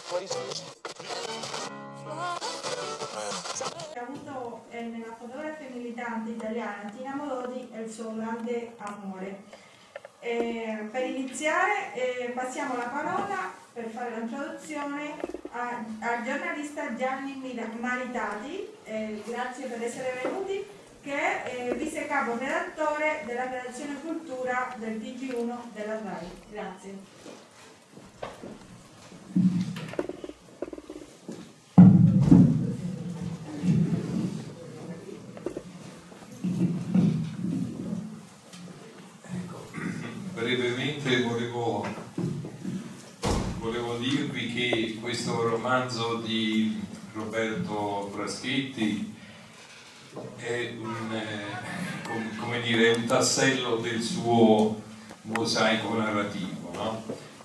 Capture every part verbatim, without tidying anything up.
Ha avuto eh, nella fotografa militante italiana Tina Molodi e il suo grande amore. Eh, per iniziare eh, passiamo la parola per fare l'introduzione al giornalista Gianni Maritati, eh, grazie per essere venuti, che è eh, vice capo redattore della redazione cultura del T G uno della RAI. Grazie. Brevemente volevo, volevo dirvi che questo romanzo di Roberto Fraschetti è un, eh, come dire, un tassello del suo mosaico narrativo, no?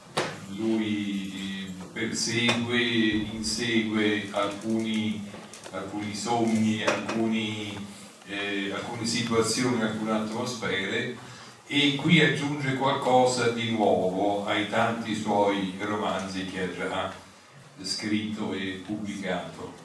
Lui persegue, insegue alcuni, alcuni sogni, alcuni, eh, alcune situazioni, alcune atmosfere, e qui aggiunge qualcosa di nuovo ai tanti suoi romanzi che ha già scritto e pubblicato.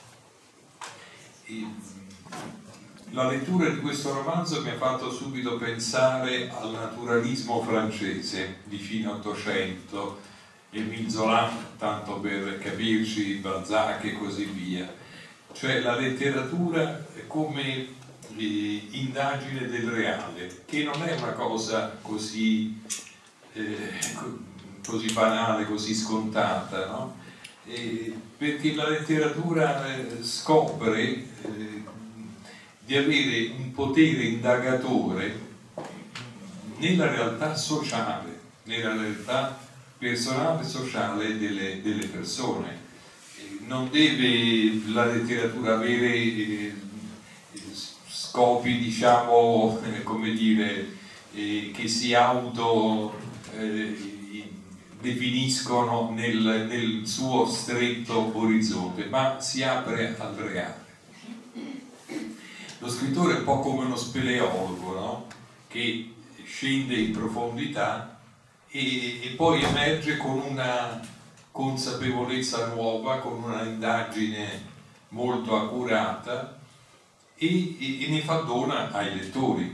E la lettura di questo romanzo mi ha fatto subito pensare al naturalismo francese di fine Ottocento, Émile Zola, tanto per capirci, Balzac e così via, cioè la letteratura come indagine del reale, che non è una cosa così, eh, così banale, così scontata, no? Eh, perché la letteratura eh, scopre eh, di avere un potere indagatore nella realtà sociale, nella realtà personale e sociale delle, delle persone. Eh, non deve la letteratura avere eh, scopi, diciamo, eh, come dire, eh, che si auto eh, definiscono nel, nel suo stretto orizzonte, ma si apre al reale. Lo scrittore è un po' come uno speleologo, no? Che scende in profondità e, e poi emerge con una consapevolezza nuova, con una indagine molto accurata, E, e, e ne fa dona ai lettori.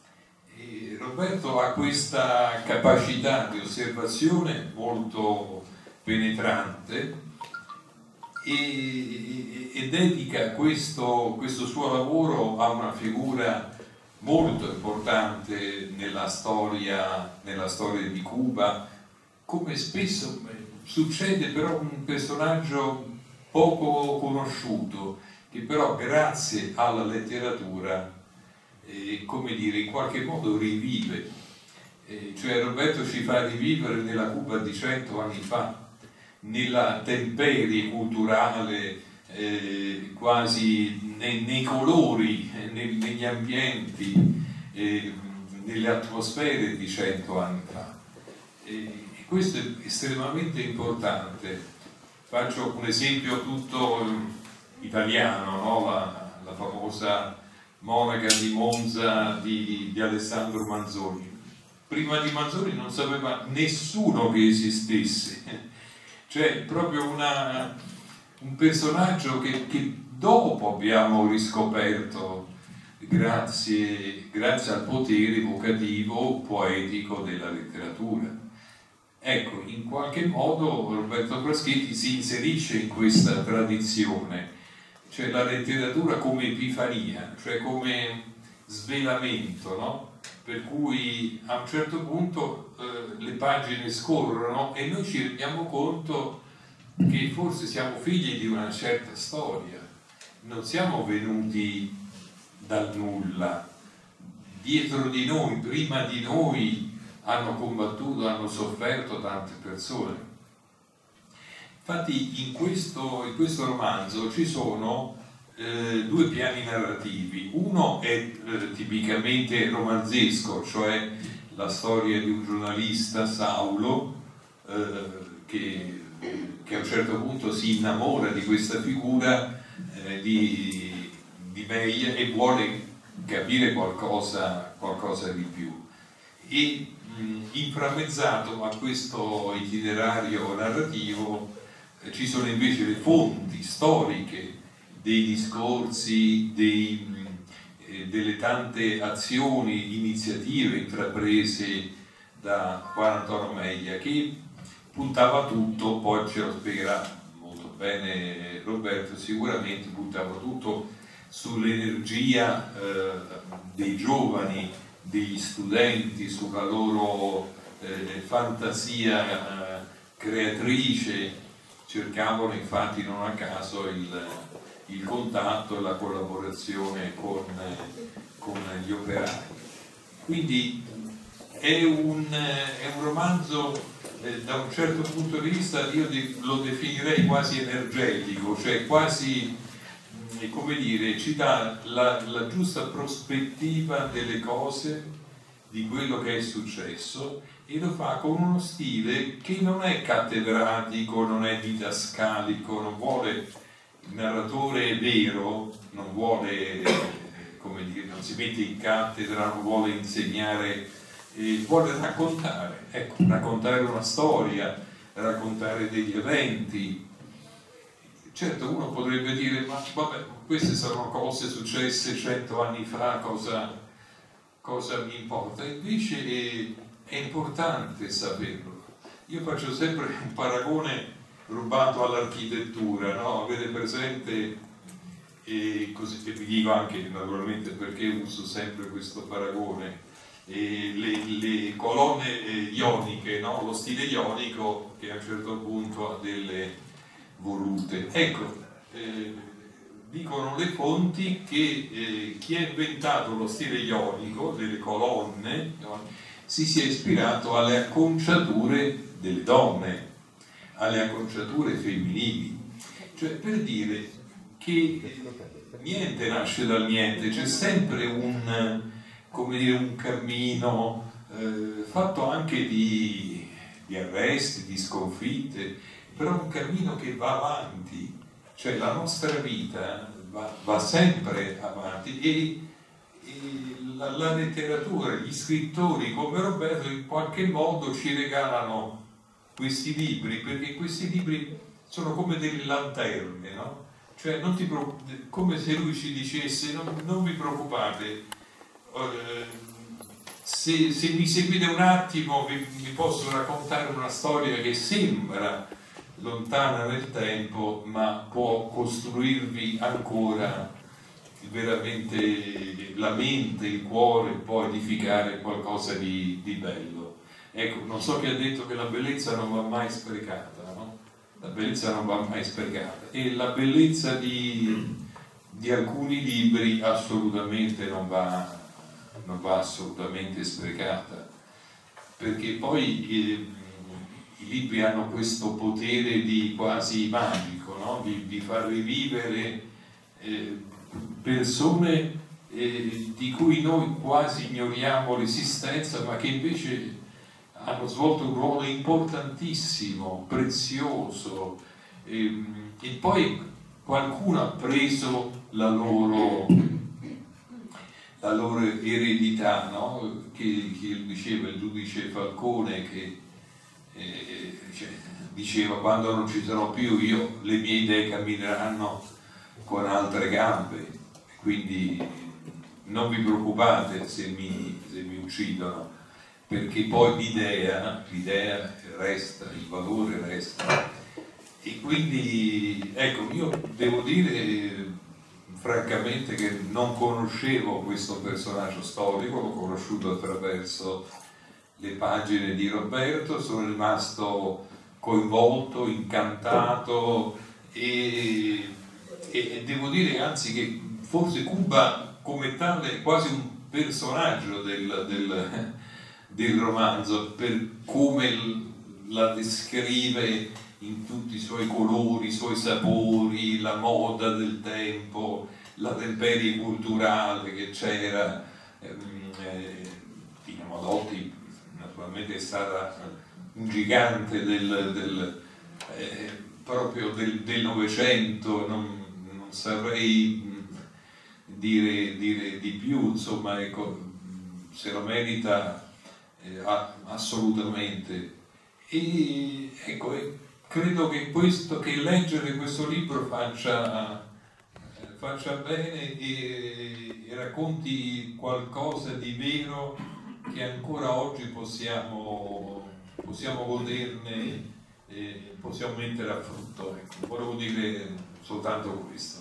E Roberto ha questa capacità di osservazione molto penetrante e, e, e dedica questo, questo suo lavoro a una figura molto importante nella storia, nella storia di Cuba, come spesso succede, però un personaggio poco conosciuto, che però grazie alla letteratura, eh, come dire, in qualche modo rivive. Eh, cioè Roberto ci fa rivivere nella Cuba di cento anni fa, nella temperie culturale, eh, quasi nei, nei colori, eh, nei, negli ambienti, eh, nelle atmosfere di cento anni fa. Eh, e questo è estremamente importante. Faccio un esempio tutto italiano, no? la, la famosa monaca di Monza di, di Alessandro Manzoni. Prima di Manzoni non sapeva nessuno che esistesse, cioè proprio una, un personaggio che, che dopo abbiamo riscoperto grazie, grazie al potere evocativo, poetico della letteratura. Ecco, in qualche modo Roberto Fraschetti si inserisce in questa tradizione, cioè la letteratura come epifania, cioè come svelamento, no? Per cui a un certo punto eh, le pagine scorrono e noi ci rendiamo conto che forse siamo figli di una certa storia, non siamo venuti dal nulla, dietro di noi, prima di noi hanno combattuto, hanno sofferto tante persone. Infatti in questo, in questo romanzo ci sono eh, due piani narrativi. Uno è eh, tipicamente romanzesco, cioè la storia di un giornalista, Saulo, eh, che, che a un certo punto si innamora di questa figura eh, di, di Meia e vuole capire qualcosa, qualcosa di più. E mh, inframmezzato a questo itinerario narrativo ci sono invece le fonti storiche dei discorsi, dei, eh, delle tante azioni, iniziative intraprese da Juan Antonio Meglia, che puntava tutto, poi ce lo spiegherà molto bene Roberto, sicuramente puntava tutto sull'energia eh, dei giovani, degli studenti, sulla loro eh, fantasia eh, creatrice. Cercavano infatti non a caso il, il contatto e la collaborazione con, con gli operai. Quindi è un, è un romanzo eh, da un certo punto di vista io lo definirei quasi energetico, cioè quasi, come dire, ci dà la, la giusta prospettiva delle cose, di quello che è successo, e lo fa con uno stile che non è cattedratico, non è didascalico, non vuole, il narratore vero non vuole, come dire, non si mette in cattedra, non vuole insegnare, eh, vuole raccontare, ecco, raccontare una storia, raccontare degli eventi. Certo, uno potrebbe dire, ma vabbè, queste sono cose successe cento anni fa, cosa, cosa mi importa? Invece è, è importante saperlo. Io faccio sempre un paragone rubato all'architettura, no? Avete presente, e così e vi dico anche naturalmente perché uso sempre questo paragone, e le, le colonne eh, ioniche, no? Lo stile ionico che a un certo punto ha delle volute. Ecco, eh, dicono le fonti che eh, chi ha inventato lo stile ionico delle colonne, no? Si sia ispirato alle acconciature delle donne, alle acconciature femminili, cioè per dire che niente nasce dal niente, c'è sempre un, come dire, un cammino eh, fatto anche di, di arresti, di sconfitte, però un cammino che va avanti, cioè la nostra vita va, va sempre avanti, e, e la, la letteratura, gli scrittori come Roberto in qualche modo ci regalano questi libri, perché questi libri sono come delle lanterne, no? Cioè non ti come se lui ci dicesse non, non vi preoccupate, eh, se, se mi seguite un attimo vi, vi posso raccontare una storia che sembra lontana nel tempo ma può costruirvi ancora veramente la mente, il cuore, può edificare qualcosa di, di bello. Ecco, non so chi ha detto che la bellezza non va mai sprecata, no? La bellezza non va mai sprecata, e la bellezza di, di alcuni libri assolutamente non va, non va assolutamente sprecata, perché poi eh, i libri hanno questo potere di quasi magico, no? di, di far rivivere eh, persone eh, di cui noi quasi ignoriamo l'esistenza, ma che invece hanno svolto un ruolo importantissimo, prezioso, e, e poi qualcuno ha preso la loro, la loro eredità, no? che, che diceva il giudice Falcone, che eh, cioè, diceva quando non ci sarò più io le mie idee cammineranno con altre gambe, quindi non vi preoccupate se mi, se mi uccidono, perché poi l'idea, l'idea resta, il valore resta. E quindi ecco, io devo dire francamente che non conoscevo questo personaggio storico, l'ho conosciuto attraverso le pagine di Roberto, sono rimasto coinvolto, incantato, e, e, e devo dire anzi che forse Cuba come tale è quasi un personaggio del, del, del romanzo, per come la descrive in tutti i suoi colori, i suoi sapori, la moda del tempo, la temperie culturale che c'era. eh, Tina Modotti naturalmente è stata un gigante del, del, eh, proprio del Novecento, non, non saprei dire, dire di più, insomma, ecco, se lo merita eh, assolutamente. E ecco, credo che, questo, che leggere questo libro faccia, faccia bene e, e racconti qualcosa di vero che ancora oggi possiamo, possiamo goderne e possiamo mettere a frutto. Ecco, volevo dire soltanto questo.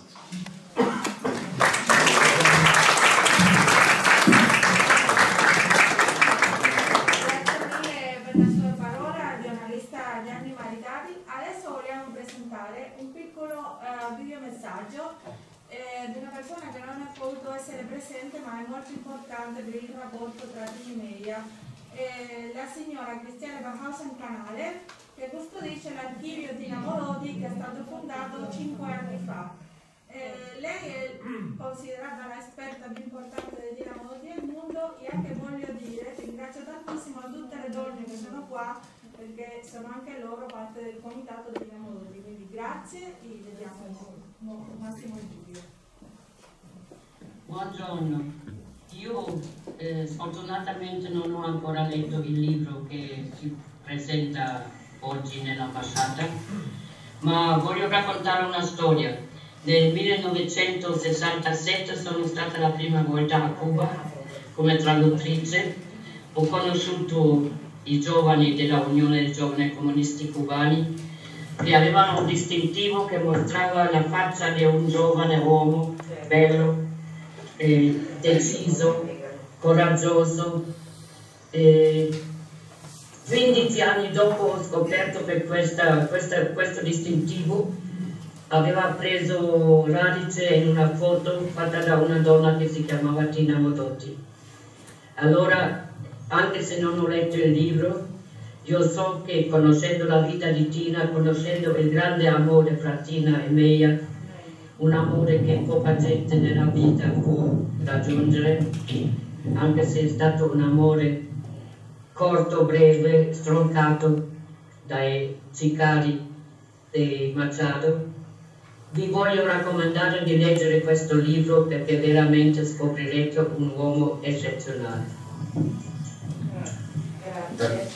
Un piccolo uh, videomessaggio eh, di una persona che non è potuto essere presente, ma è molto importante per il rapporto tra team media. Eh, la signora Cristiane Bauhausen Canale, che custodisce l'archivio di Namorodi, che è stato fondato cinque anni fa. Eh, lei è considerata l'esperta più importante dei Namorodi del mondo, e anche voglio dire, ringrazio tantissimo a tutte le donne che sono qua, perché sono anche loro parte del comitato dei Namorodi, quindi grazie e vediamo un attimo il video. Buongiorno, io eh, sfortunatamente non ho ancora letto il libro che si presenta oggi nell'ambasciata, ma voglio raccontare una storia. Nel millenovecentosessantasette sono stata la prima volta a Cuba come traduttrice. Ho conosciuto i giovani della Unione dei Giovani Comunisti Cubani, che avevano un distintivo che mostrava la faccia di un giovane uomo bello, eh, deciso, coraggioso. Eh, quindici anni dopo ho scoperto che questa, questa, questo distintivo aveva preso radice in una foto fatta da una donna che si chiamava Tina Modotti. Allora, anche se non ho letto il libro, io so che conoscendo la vita di Tina, conoscendo il grande amore fra Tina e Meia, un amore che poca gente nella vita può raggiungere, anche se è stato un amore corto, breve, stroncato dai sicari di Machado, vi voglio raccomandare di leggere questo libro, perché veramente scoprirete un uomo eccezionale. Grazie.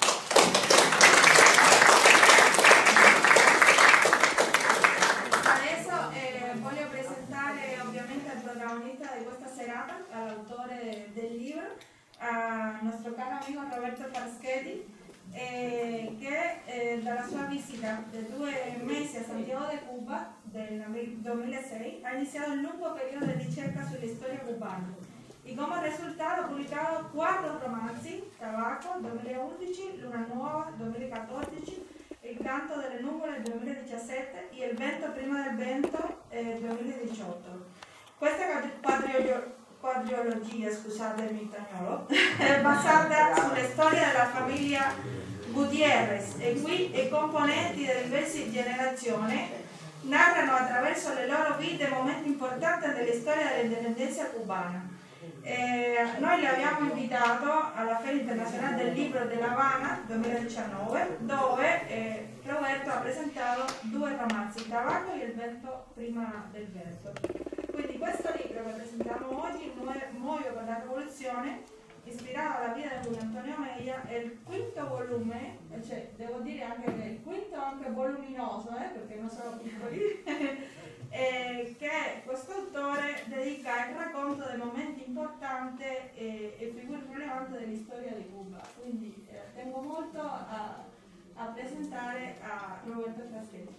Adesso eh, voglio presentare ovviamente al protagonista di questa serata, all'autore del libro, al nostro caro amico Roberto Fraschetti, eh, che eh, dalla sua visita di due mesi a Santiago de Cuba del duemilasei ha iniziato un lungo periodo di ricerca sulla storia cubana. Y como resultado ha publicado cuatro romanzi: Tabaco, duemilaundici, Luna Nuova, duemilaquattordici, Il canto delle nuvole, duemiladiciassette e Il vento prima del vento, eh, duemiladiciotto. Questa quadriologia, scusatemi il spagnolo, è basata sulle storie della famiglia Gutiérrez, e qui i componenti di diverse generazioni narrano attraverso le loro vite momenti importanti della storia dell'indipendenza cubana. Eh, noi li abbiamo invitato alla Feria Internazionale del Libro della Habana duemiladiciannove, dove eh, Roberto ha presentato due romanzi, Il Tabacco e Il vento prima del vento. Quindi questo libro che presentiamo oggi, Muoio per la rivoluzione, ispirato alla vita di Antonio Meia, è il quinto volume, cioè devo dire anche che il quinto anche voluminoso, eh, perché non sono piccoli, eh, che questo autore dedica il racconto dei momenti importanti e, e figure rilevanti della storia di Cuba. Quindi eh, tengo molto a, a presentare a Roberto Fraschetti.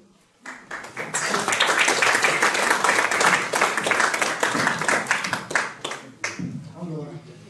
Allora,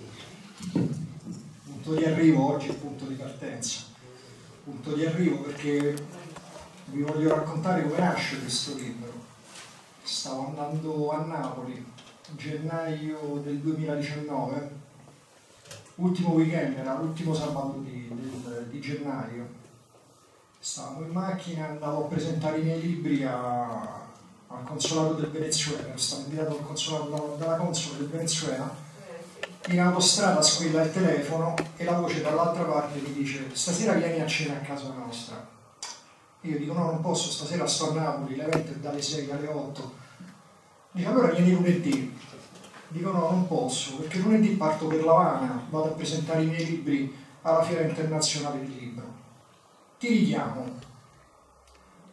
punto di arrivo oggi è il punto di partenza. Punto di arrivo perché vi voglio raccontare come nasce questo libro. Stavo andando a Napoli in gennaio del duemiladiciannove, ultimo weekend, era l'ultimo sabato di, del, di gennaio. Stavo in macchina, andavo a presentare i miei libri a, al consolato del Venezuela, ero stato invitato al consolato dalla console del Venezuela. In autostrada squilla il telefono e la voce dall'altra parte mi dice: stasera vieni a cena a casa nostra. Io dico: no, non posso, stasera sto a Napoli, l'evento è dalle sei alle otto. Dice: allora vieni lunedì. Dico: no, non posso, perché lunedì parto per l'Havana, vado a presentare i miei libri alla Fiera Internazionale del Libro. Ti richiamo.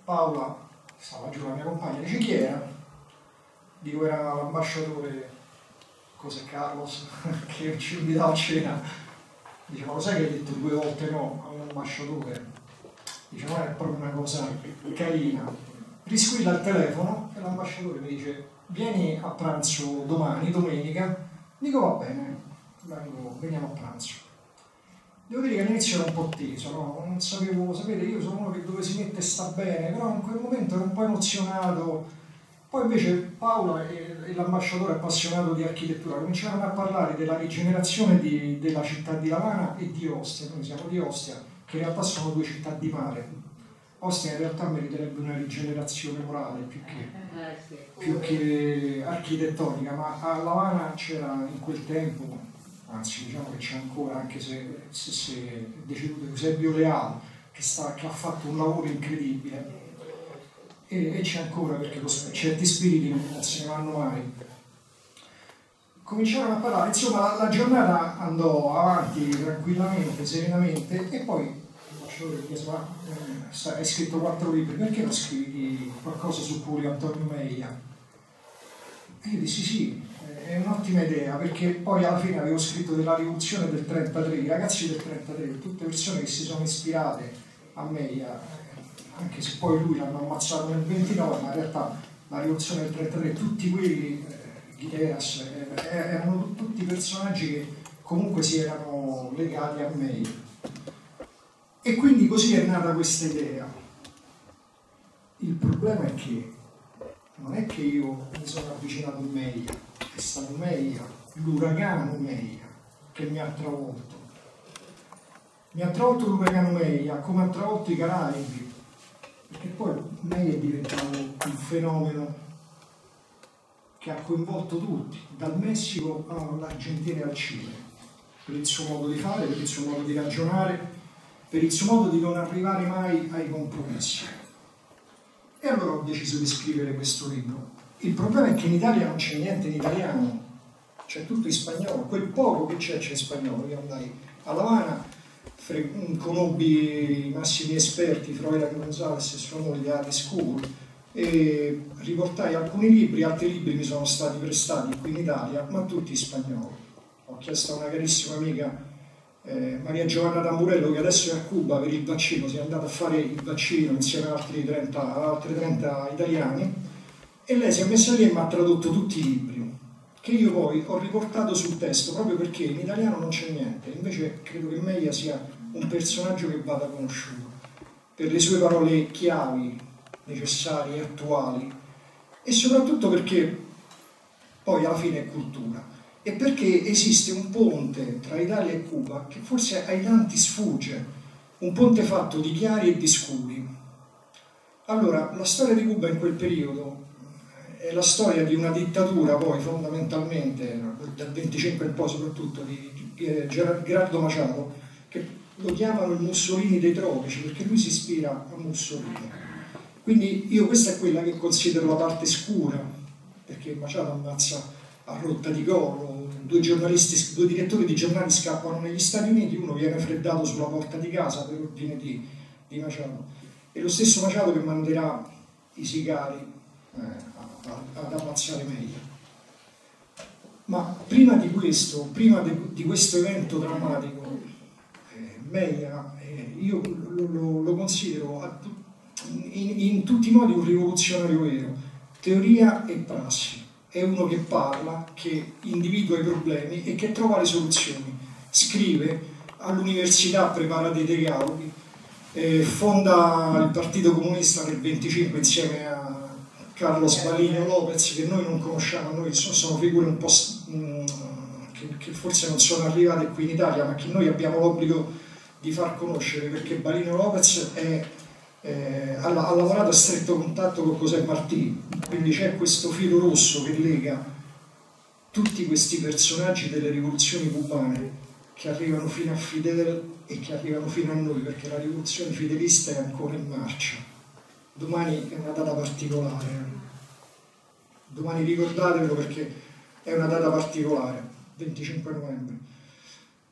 Paola, stava giù la mia compagna, dice chi era? Dico era l'ambasciatore, cos'è Carlos, che ci invitava a cena. Dice ma lo sai che hai detto due volte no a un ambasciatore? Dice ma è proprio una cosa carina. Risquilla il telefono e l'ambasciatore mi dice vieni a pranzo domani, domenica. Dico va bene, vengo, veniamo a pranzo. Devo dire che all'inizio ero un po' teso, no? Non sapevo, sapete, io sono uno che dove si mette sta bene, però in quel momento ero un po' emozionato. Poi invece Paola e, e l'ambasciatore appassionato di architettura cominciarono a parlare della rigenerazione di, della città di La Habana e di Ostia. Noi siamo di Ostia, che in realtà sono due città di mare. Ostia in realtà meriterebbe una rigenerazione morale più che, più che architettonica, ma a La Habana c'era in quel tempo, anzi diciamo che c'è ancora, anche se, se, se è deceduto Eusebio Leal, che, sta, che ha fatto un lavoro incredibile, e, e c'è ancora perché lo, certi spiriti non se ne vanno mai. Cominciarono a parlare, insomma la, la giornata andò avanti tranquillamente, serenamente, e poi mi chiese ma eh, hai scritto quattro libri, perché non scrivi qualcosa su Publio Antonio Meia? E io dissi sì, è un'ottima idea, perché poi alla fine avevo scritto della rivoluzione del trentatré, i ragazzi del trentatré, tutte persone che si sono ispirate a Meia, anche se poi lui l'hanno ammazzato nel ventinove, ma in realtà la rivoluzione del trentatré, tutti quelli, eh, Ghideras, eh, erano tutti personaggi che comunque si erano legati a Meia. E quindi così è nata questa idea. Il problema è che non è che io mi sono avvicinato a Meia, è stato Meia, l'uragano Meia, che mi ha travolto. Mi ha travolto l'uragano Meia, come ha travolto i Caraibi, perché poi Meia è diventato un fenomeno che ha coinvolto tutti, dal Messico all'Argentina e al Cile, per il suo modo di fare, per il suo modo di ragionare, per il suo modo di non arrivare mai ai compromessi. E allora ho deciso di scrivere questo libro. Il problema è che in Italia non c'è niente in italiano, c'è tutto in spagnolo, quel poco che c'è c'è in spagnolo. Io andai a La Habana, conobbi i massimi esperti, Froilán González e sua moglie Alice Cool, e riportai alcuni libri, altri libri mi sono stati prestati qui in Italia, ma tutti in spagnolo. Ho chiesto a una carissima amica, Eh, Maria Giovanna Tamburello, che adesso è a Cuba per il vaccino, si è andata a fare il vaccino insieme ad altri trenta, altri trenta italiani, e lei si è messa lì e mi ha tradotto tutti i libri, che io poi ho riportato sul testo, proprio perché in italiano non c'è niente. Invece credo che Meia sia un personaggio che vada conosciuto per le sue parole chiavi, necessarie, attuali, e soprattutto perché poi alla fine è cultura. E perché esiste un ponte tra Italia e Cuba che forse ai tanti sfugge, un ponte fatto di chiari e di scuri. Allora, la storia di Cuba in quel periodo è la storia di una dittatura, poi fondamentalmente, dal venticinque in poi soprattutto, di Gerardo Machado, che lo chiamano il Mussolini dei tropici, perché lui si ispira a Mussolini. Quindi io questa è quella che considero la parte scura, perché Machado ammazza a rotta di collo, due giornalisti, due direttori di giornali scappano negli Stati Uniti, uno viene freddato sulla porta di casa per ordine di, di Machado, e lo stesso Machado che manderà i sicari eh, ad ammazzare Meia. Ma prima di questo, prima de, di questo evento drammatico, eh, Meia, eh, io lo, lo, lo considero a, in, in tutti i modi un rivoluzionario vero, teoria e prassi. È uno che parla, che individua i problemi e che trova le soluzioni. Scrive, all'università prepara dei dialoghi, eh, fonda il Partito Comunista nel venticinque insieme a Carlos Balino Lopez, che noi non conosciamo, noi sono figure un po' mh, che, che forse non sono arrivate qui in Italia, ma che noi abbiamo l'obbligo di far conoscere, perché Balino Lopez è Eh, ha, ha lavorato a stretto contatto con José Martí, quindi c'è questo filo rosso che lega tutti questi personaggi delle rivoluzioni cubane che arrivano fino a Fidel e che arrivano fino a noi, perché la rivoluzione fidelista è ancora in marcia. Domani è una data particolare, domani ricordatevelo perché è una data particolare, venticinque novembre.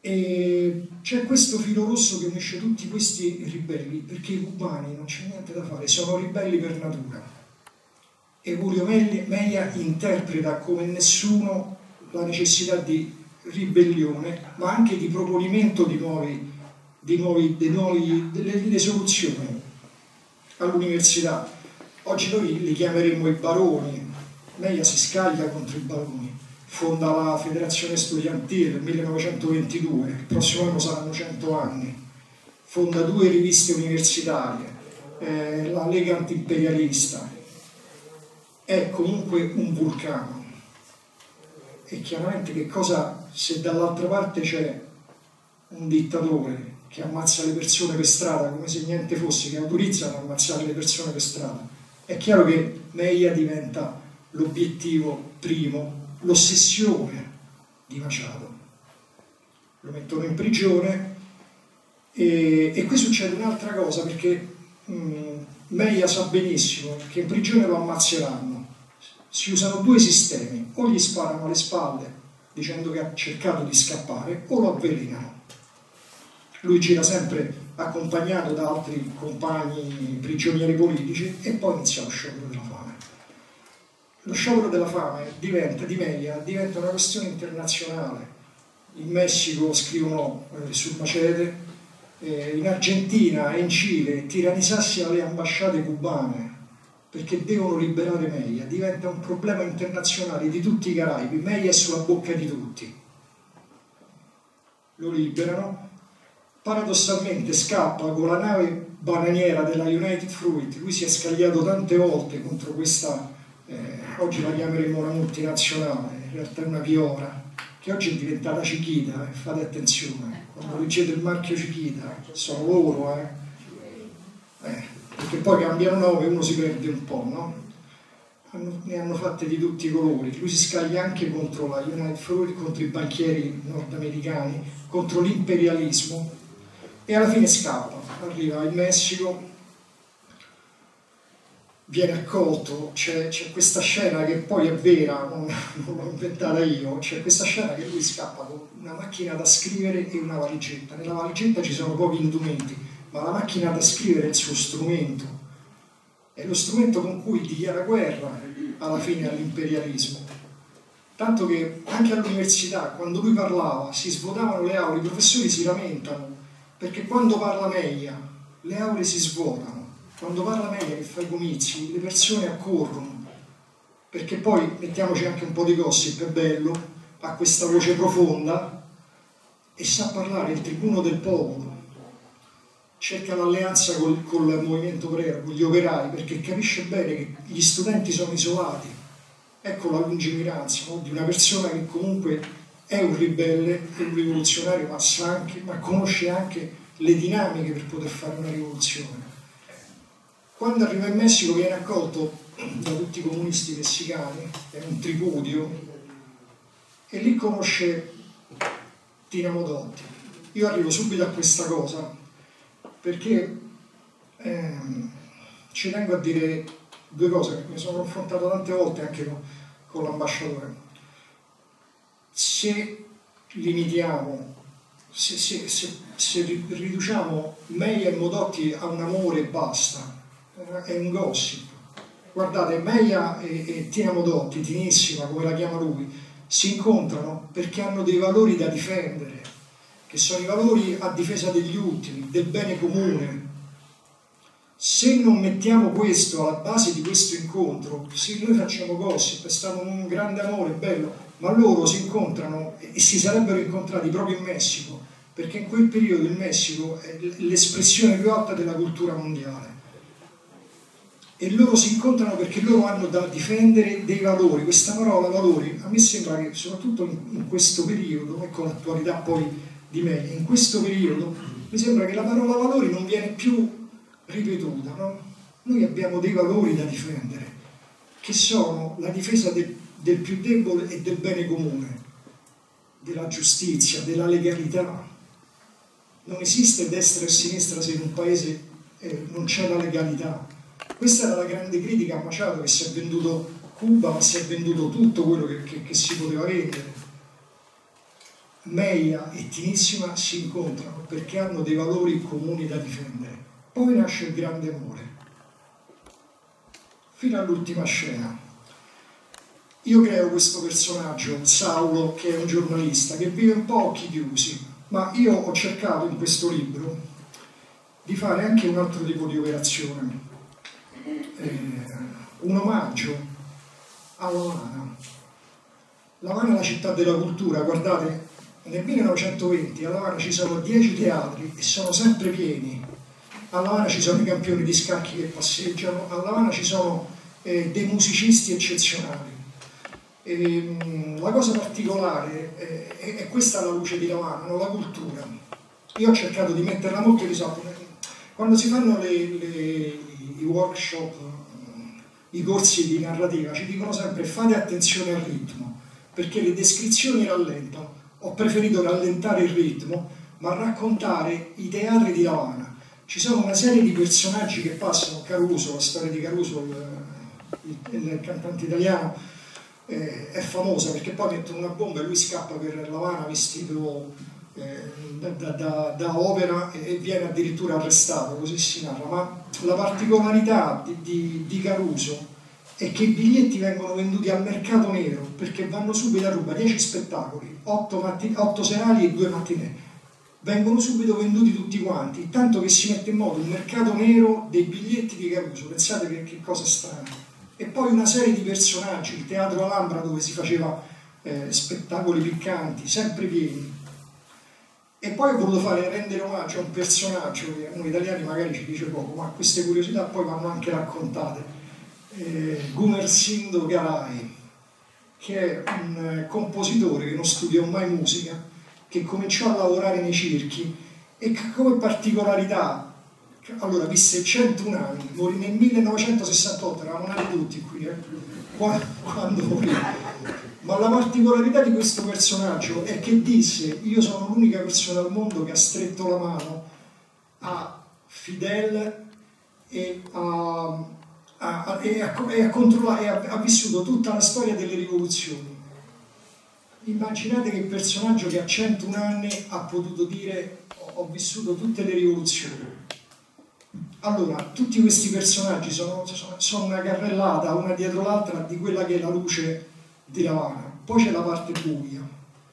E c'è questo filo rosso che unisce tutti questi ribelli, perché i cubani, non c'è niente da fare, sono ribelli per natura. E Julio Meia interpreta come nessuno la necessità di ribellione, ma anche di proponimento di nuovi, di nuovi, di nuovi, delle, delle soluzioni all'università. Oggi noi li chiameremmo i baroni. Meia si scaglia contro i baroni, fonda la federazione studentile nel millenovecentoventidue, il prossimo anno saranno cento anni, fonda due riviste universitarie, eh, la Lega Antiimperialista. È comunque un vulcano. E chiaramente che cosa, se dall'altra parte c'è un dittatore che ammazza le persone per strada come se niente fosse, che autorizza ad ammazzare le persone per strada, è chiaro che Meia diventa l'obiettivo primo, l'ossessione di Machado. Lo mettono in prigione e, e qui succede un'altra cosa, perché mh, Meia sa benissimo che in prigione lo ammazzeranno. Si usano due sistemi: o gli sparano alle spalle dicendo che ha cercato di scappare, o lo avvelenano. Lui gira sempre accompagnato da altri compagni prigionieri politici e poi inizia lo sciopero della fame. Lo sciopero della fame diventa, di Meia diventa una questione internazionale. In Messico scrivono eh, sul Macete, eh, in Argentina e in Cile tirano i sassi alle ambasciate cubane perché devono liberare Meia. Diventa un problema internazionale di tutti i Caraibi. Meia è sulla bocca di tutti. Lo liberano. Paradossalmente scappa con la nave bananiera della United Fruit. Lui si è scagliato tante volte contro questa, eh, oggi la chiameremo una multinazionale, in realtà è una Viora, che oggi è diventata Chiquita, eh, fate attenzione, quando leggete il marchio Chiquita, sono loro, eh. Eh, perché poi cambiano nome e uno si perde un po', no? Hanno, ne hanno fatte di tutti i colori. Lui si scaglia anche contro la United Fruit, contro i banchieri nordamericani, contro l'imperialismo, e alla fine scappa, arriva in Messico, viene accolto, c'è, c'è questa scena che poi è vera, non, non l'ho inventata io, c'è questa scena che lui scappa con una macchina da scrivere e una valigetta. Nella valigetta ci sono pochi indumenti, ma la macchina da scrivere è il suo strumento, è lo strumento con cui dichiara guerra alla fine all'imperialismo. Tanto che anche all'università, quando lui parlava, si svuotavano le aule, i professori si lamentano, perché quando parla Meia le aule si svuotano, quando parla Meia che fa i comizi le persone accorrono, perché poi, mettiamoci anche un po' di gossip, è bello, ha questa voce profonda e sa parlare, il tribuno del popolo, cerca l'alleanza col, col movimento obrero, con gli operai, perché capisce bene che gli studenti sono isolati. Ecco la lungimiranza, no? Di una persona che comunque è un ribelle, è un rivoluzionario, ma sa anche, ma conosce anche le dinamiche per poter fare una rivoluzione. Quando arriva in Messico viene accolto da tutti i comunisti messicani, è un tripudio, e lì conosce Tina Modotti. Io arrivo subito a questa cosa perché ehm, ci tengo a dire due cose, perché mi sono confrontato tante volte anche con, con l'ambasciatore. Se limitiamo, se, se, se, se riduciamo Meia e Modotti a un amore e basta, è un gossip. Guardate, Meia e, e Tina Modotti, Tinissima come la chiama lui, si incontrano perché hanno dei valori da difendere, che sono i valori a difesa degli ultimi, del bene comune. Se non mettiamo questo alla base di questo incontro, se noi facciamo gossip, è stato un grande amore, bello, ma loro si incontrano e si sarebbero incontrati proprio in Messico, perché in quel periodo il Messico è l'espressione più alta della cultura mondiale. E loro si incontrano perché loro hanno da difendere dei valori. Questa parola valori, a me sembra che soprattutto in questo periodo, ecco l'attualità poi di me, in questo periodo mi sembra che la parola valori non viene più ripetuta, no? Noi abbiamo dei valori da difendere, che sono la difesa del, del più debole e del bene comune, della giustizia, della legalità. Non esiste destra e sinistra se in un paese eh, non c'è la legalità. Questa era la grande critica a Machado, che si è venduto Cuba, ma si è venduto tutto quello che, che, che si poteva vendere. Meia e Tinissima si incontrano perché hanno dei valori comuni da difendere. Poi nasce il grande amore, fino all'ultima scena. Io creo questo personaggio, Saulo, che è un giornalista, che vive un po' a occhi chiusi, ma io ho cercato in questo libro di fare anche un altro tipo di operazione, eh, un omaggio a L'Avana. L'Avana è la città della cultura, guardate, nel millenovecentoventi a L'Avana ci sono dieci teatri e sono sempre pieni. A L'Avana ci sono i campioni di scacchi che passeggiano, a L'Avana ci sono eh, dei musicisti eccezionali. E, mh, la cosa particolare eh, è, è questa la luce di L'Avana, no? La cultura. Io ho cercato di metterla molto in risalto. Quando si fanno le, le, i workshop, i corsi di narrativa, ci dicono sempre fate attenzione al ritmo, perché le descrizioni rallentano. Ho preferito rallentare il ritmo, ma raccontare i teatri di L'Avana. Ci sono una serie di personaggi che passano, Caruso, la storia di Caruso, il, il, il cantante italiano, eh, è famosa perché poi mettono una bomba e lui scappa per L'Avana vestito eh, da, da, da, da opera e viene addirittura arrestato, così si narra. Ma la particolarità di, di, di Caruso è che i biglietti vengono venduti al mercato nero perché vanno subito a ruba dieci spettacoli, otto serali e due mattinee. Vengono subito venduti tutti quanti, tanto che si mette in moto un mercato nero dei biglietti di Caruso, pensate che, che cosa strana. E poi una serie di personaggi, il Teatro Alhambra dove si faceva eh, spettacoli piccanti, sempre pieni. E poi ho voluto fare, rendere omaggio a un personaggio che a noi italiani magari ci dice poco, ma queste curiosità poi vanno anche raccontate. Eh, Gumersindo Garai, che è un eh, compositore che non studiò mai musica, che cominciò a lavorare nei circhi e che come particolarità, allora visse centouno anni, morì nel millenovecentosessantotto, eravamo nati tutti qui, eh, quando morì. Ma la particolarità di questo personaggio è che disse: io sono l'unica persona al mondo che ha stretto la mano a Fidel e ha, ha, ha, e ha, e ha, controllato, e ha, ha vissuto tutta la storia delle rivoluzioni. Immaginate che il personaggio che a centouno anni ha potuto dire ho vissuto tutte le rivoluzioni. Allora, tutti questi personaggi sono, sono una carrellata, una dietro l'altra, di quella che è la luce di L'Avana. Poi c'è la parte buia,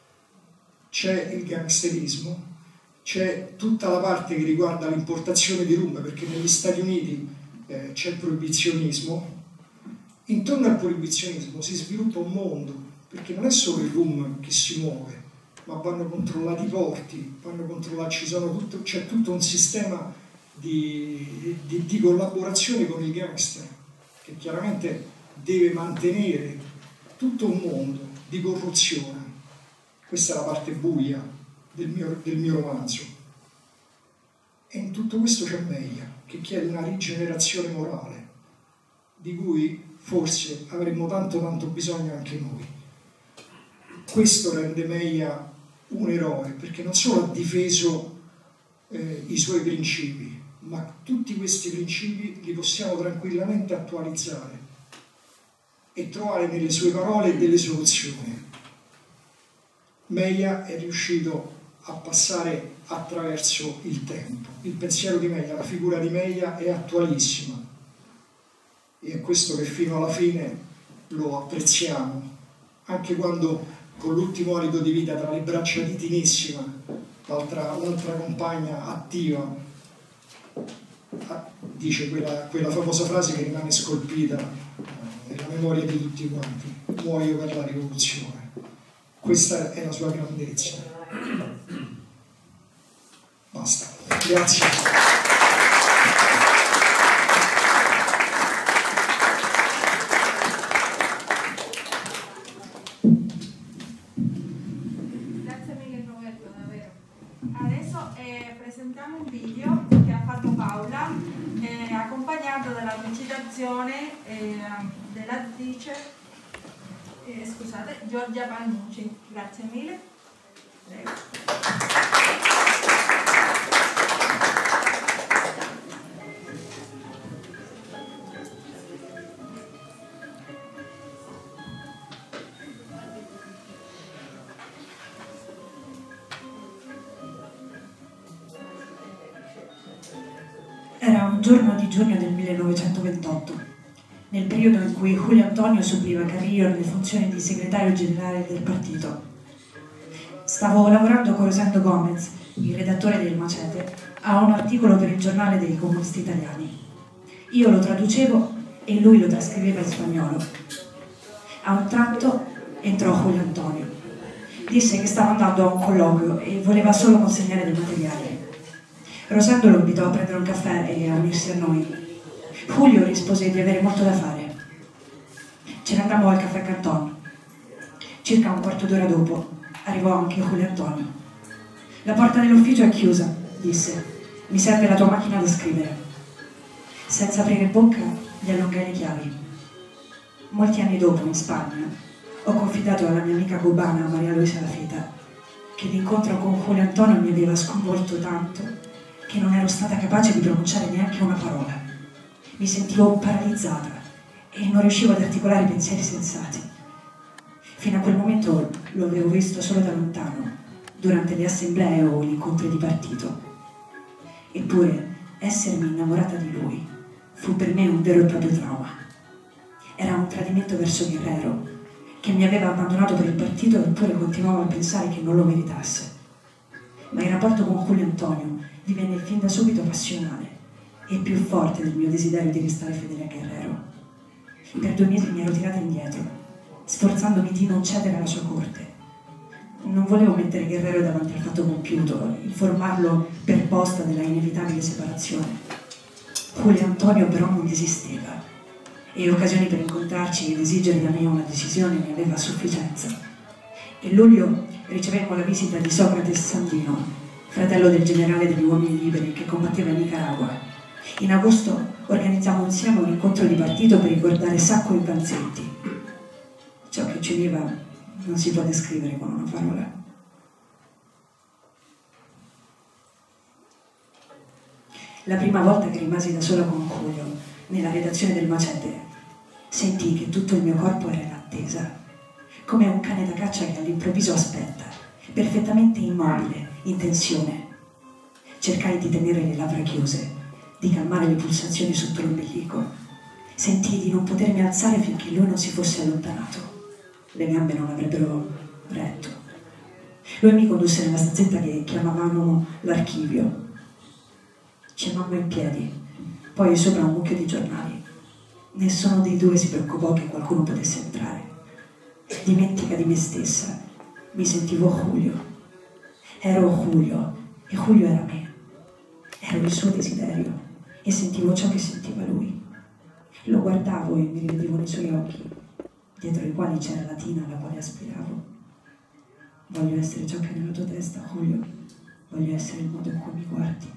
c'è il gangsterismo, c'è tutta la parte che riguarda l'importazione di rum, perché negli Stati Uniti eh, c'è il proibizionismo. Intorno al proibizionismo si sviluppa un mondo, perché non è solo il rum che si muove, ma vanno controllati i porti, vanno controllati, ci sono tutto, c'è tutto un sistema di, di, di collaborazione con il gangster, che chiaramente deve mantenere tutto un mondo di corruzione. Questa è la parte buia del mio, del mio romanzo. E in tutto questo c'è Meia, che chiede una rigenerazione morale, di cui forse avremmo tanto tanto bisogno anche noi. Questo rende Meia un eroe, perché non solo ha difeso eh, i suoi principi, ma tutti questi principi li possiamo tranquillamente attualizzare e trovare nelle sue parole delle soluzioni. Meia è riuscito a passare attraverso il tempo. Il pensiero di Meia, la figura di Meia è attualissima e è questo che fino alla fine lo apprezziamo, anche quando con l'ultimo alito di vita tra le braccia di Tinissima, l'altra, l'altra compagna attiva, dice quella, quella famosa frase che rimane scolpita nella memoria di tutti quanti: muoio per la rivoluzione. Questa è la sua grandezza. Basta, grazie. Adesso eh, presentiamo un video che ha fatto Paola, eh, accompagnato dalla recitazione eh, dell'attrice eh, scusate, Giorgia Pannucci. Grazie mille. Prego. un giorno di giugno del millenovecentoventotto, nel periodo in cui Julio Antonio supliva Carrillo nelle funzioni di segretario generale del partito. Stavo lavorando con Rosendo Gomez, il redattore del Macete, a un articolo per il giornale dei comunisti italiani. Io lo traducevo e lui lo trascriveva in spagnolo. A un tratto entrò Julio Antonio. Disse che stava andando a un colloquio e voleva solo consegnare dei materiali. Rosendo lo invitò a prendere un caffè e a unirsi a noi. Julio rispose di avere molto da fare. Ce ne andammo al caffè Canton. Circa un quarto d'ora dopo arrivò anche Julio Antonio. La porta dell'ufficio è chiusa, disse. Mi serve la tua macchina da scrivere. Senza aprire bocca gli allungai le chiavi. Molti anni dopo, in Spagna, ho confidato alla mia amica cubana Maria Luisa Lafita che l'incontro con Julio Antonio mi aveva sconvolto tanto che non ero stata capace di pronunciare neanche una parola. Mi sentivo paralizzata e non riuscivo ad articolare pensieri sensati. Fino a quel momento lo avevo visto solo da lontano, durante le assemblee o gli incontri di partito. Eppure, essermi innamorata di lui fu per me un vero e proprio trauma. Era un tradimento verso Guerrero, che mi aveva abbandonato per il partito eppure continuavo a pensare che non lo meritasse. Ma il rapporto con Julio Antonio divenne fin da subito passionale e più forte del mio desiderio di restare fedele a Guerrero. Per due mesi mi ero tirata indietro, sforzandomi di non cedere alla sua corte. Non volevo mettere Guerrero davanti al fatto compiuto, informarlo per posta della inevitabile separazione. Julio Antonio però non desisteva e occasioni per incontrarci ed esigere da me una decisione ne aveva a sufficienza. In luglio ricevemmo la visita di Socrate Sandino, fratello del generale degli uomini liberi che combatteva in Nicaragua. In agosto organizzammo insieme un incontro di partito per ricordare Sacco e Vanzetti. Ciò che ci univa non si può descrivere con una parola. La prima volta che rimasi da sola con Julio, nella redazione del Macete, sentii che tutto il mio corpo era in attesa, come un cane da caccia che all'improvviso aspetta, perfettamente immobile, in tensione. Cercai di tenere le labbra chiuse, di calmare le pulsazioni sotto l'ombelico. Sentii di non potermi alzare finché lui non si fosse allontanato. Le gambe non avrebbero retto. Lui mi condusse nella stanzetta che chiamavamo l'archivio. Ci amammo in piedi, poi sopra un mucchio di giornali. Nessuno dei due si preoccupò che qualcuno potesse entrare. Dimentica di me stessa, mi sentivo Julio. Ero Julio e Julio era me. Ero il suo desiderio e sentivo ciò che sentiva lui. Lo guardavo e mi rivedevo nei suoi occhi, dietro i quali c'era la tina alla quale aspiravo. Voglio essere ciò che è nella tua testa, Julio. Voglio essere il modo in cui mi guardi.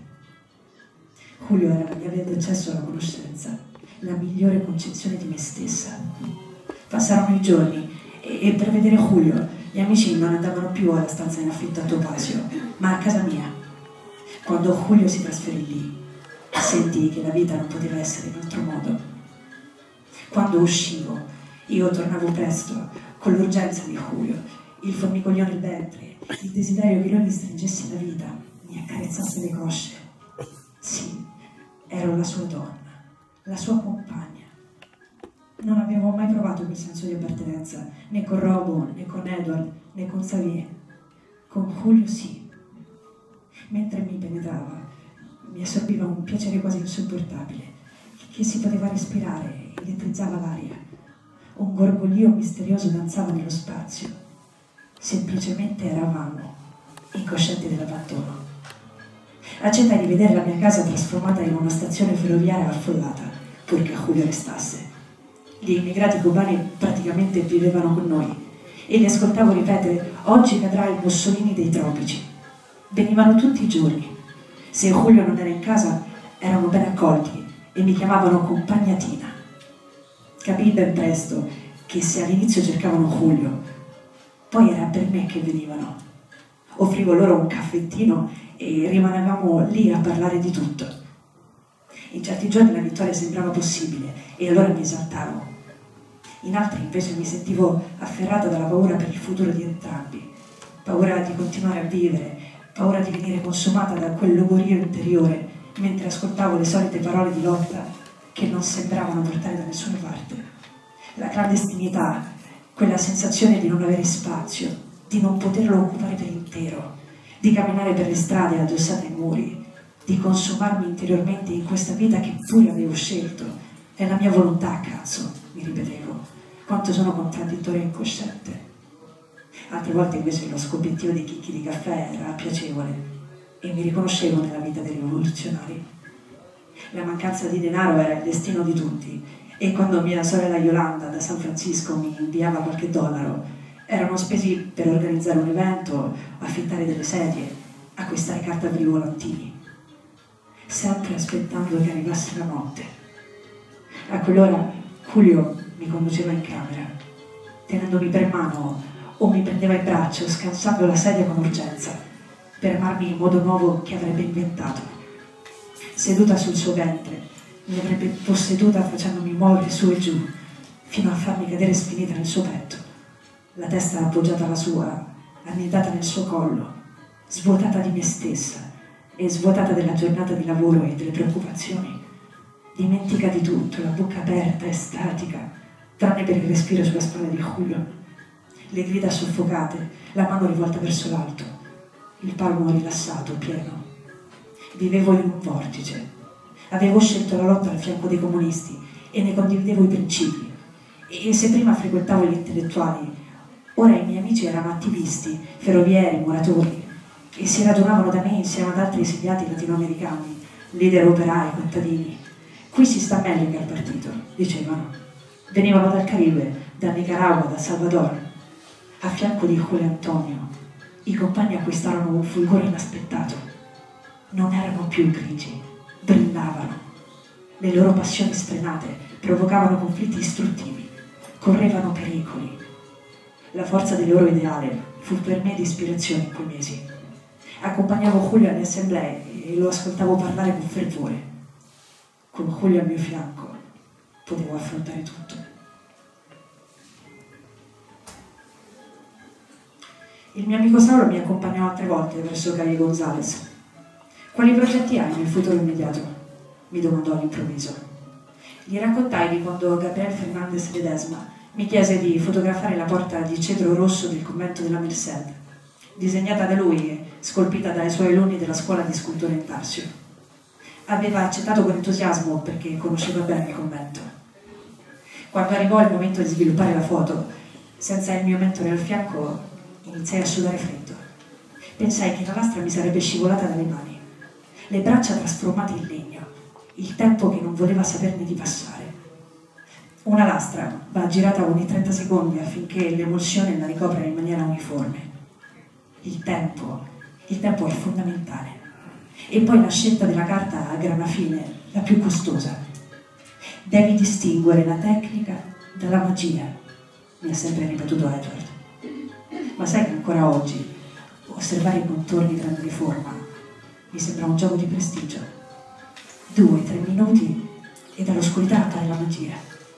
Julio era la mia via d'accesso alla conoscenza, la migliore concezione di me stessa. Passarono i giorni e, e per vedere Julio gli amici non andavano più alla stanza in affitto a Topasio, ma a casa mia. Quando Julio si trasferì lì, sentii che la vita non poteva essere in altro modo. Quando uscivo, io tornavo presto, con l'urgenza di Julio, il formicolio nel ventre, il desiderio che lui mi stringesse la vita, mi accarezzasse le cosce. Sì, ero la sua donna, la sua compagna. Non avevo mai provato quel senso di appartenenza, né con Robo, né con Edward, né con Xavier. Con Julio sì. Mentre mi penetrava, mi assorbiva un piacere quasi insopportabile, che si poteva respirare, elettrizzava l'aria. Un gorgoglio misterioso danzava nello spazio. Semplicemente eravamo, incoscienti dell'abbandono. Accettai di vedere la mia casa trasformata in una stazione ferroviaria affollata, purché Julio restasse. Gli immigrati cubani praticamente vivevano con noi e li ascoltavo ripetere: oggi cadrà il Mussolini dei tropici. Venivano tutti i giorni. Se Julio non era in casa, erano ben accolti e mi chiamavano compagnatina. Capii ben presto che se all'inizio cercavano Julio, poi era per me che venivano. Offrivo loro un caffettino e rimanevamo lì a parlare di tutto. In certi giorni la vittoria sembrava possibile e allora mi esaltavo. In altri invece mi sentivo afferrata dalla paura per il futuro di entrambi, paura di continuare a vivere, paura di venire consumata da quel logorio interiore mentre ascoltavo le solite parole di lotta che non sembravano portare da nessuna parte. La clandestinità, quella sensazione di non avere spazio, di non poterlo occupare per intero, di camminare per le strade addossate ai muri, di consumarmi interiormente in questa vita che pure avevo scelto. È la mia volontà, cazzo, mi ripetevo, quanto sono contraddittorio e incosciente. Altre volte invece lo scoppiettio dei chicchi di caffè era piacevole e mi riconoscevo nella vita dei rivoluzionari. La mancanza di denaro era il destino di tutti e quando mia sorella Yolanda da San Francisco mi inviava qualche dollaro erano spesi per organizzare un evento, affittare delle sedie, acquistare carta per i volantini, sempre aspettando che arrivasse la notte. A quell'ora Julio mi conduceva in camera, tenendomi per mano o mi prendeva in braccio, scansando la sedia con urgenza, per amarmi in modo nuovo che avrebbe inventato. Seduta sul suo ventre, mi avrebbe posseduta facendomi muovere su e giù, fino a farmi cadere sfinita nel suo petto, la testa appoggiata alla sua, annidata nel suo collo, svuotata di me stessa e svuotata della giornata di lavoro e delle preoccupazioni. Dimentica di tutto, la bocca aperta e statica, tranne per il respiro sulla spalla di Julio. Le grida soffocate, la mano rivolta verso l'alto, il palmo rilassato, pieno. Vivevo in un vortice. Avevo scelto la lotta al fianco dei comunisti e ne condividevo i principi. E se prima frequentavo gli intellettuali, ora i miei amici erano attivisti, ferrovieri, muratori, e si radunavano da me insieme ad altri esiliati latinoamericani, leader operai, contadini. Qui si sta meglio che al partito, dicevano. Venivano dal Caribe, da Nicaragua, da Salvador. A fianco di Julio Antonio, i compagni acquistarono un fulgore inaspettato. Non erano più grigi, brillavano. Le loro passioni sfrenate provocavano conflitti istruttivi, correvano pericoli. La forza del loro ideale fu per me di ispirazione in quei mesi. Accompagnavo Julio alle assemblee e lo ascoltavo parlare con fervore. Con Julio al mio fianco potevo affrontare tutto. Il mio amico Saulo mi accompagnò altre volte verso Calle Gonzales. Quali progetti hai nel futuro immediato? Mi domandò all'improvviso. Gli raccontai di quando Gabriel Fernández Ledesma mi chiese di fotografare la porta di cedro rosso del convento della Merced, disegnata da lui e scolpita dai suoi alunni della scuola di scultura in Tarsio. Aveva accettato con entusiasmo perché conosceva bene il convento. Quando arrivò il momento di sviluppare la foto, senza il mio mentore al fianco, iniziai a sudare freddo. Pensai che la lastra mi sarebbe scivolata dalle mani, le braccia trasformate in legno, il tempo che non voleva saperne di passare. Una lastra va girata ogni trenta secondi affinché l'emulsione la ricopra in maniera uniforme. Il tempo, il tempo è fondamentale. E poi la scelta della carta a grana fine, la più costosa. Devi distinguere la tecnica dalla magia, mi ha sempre ripetuto Edward. Ma sai che ancora oggi osservare i contorni grandi forma mi sembra un gioco di prestigio. Due, tre minuti e dall'oscurità appare la magia.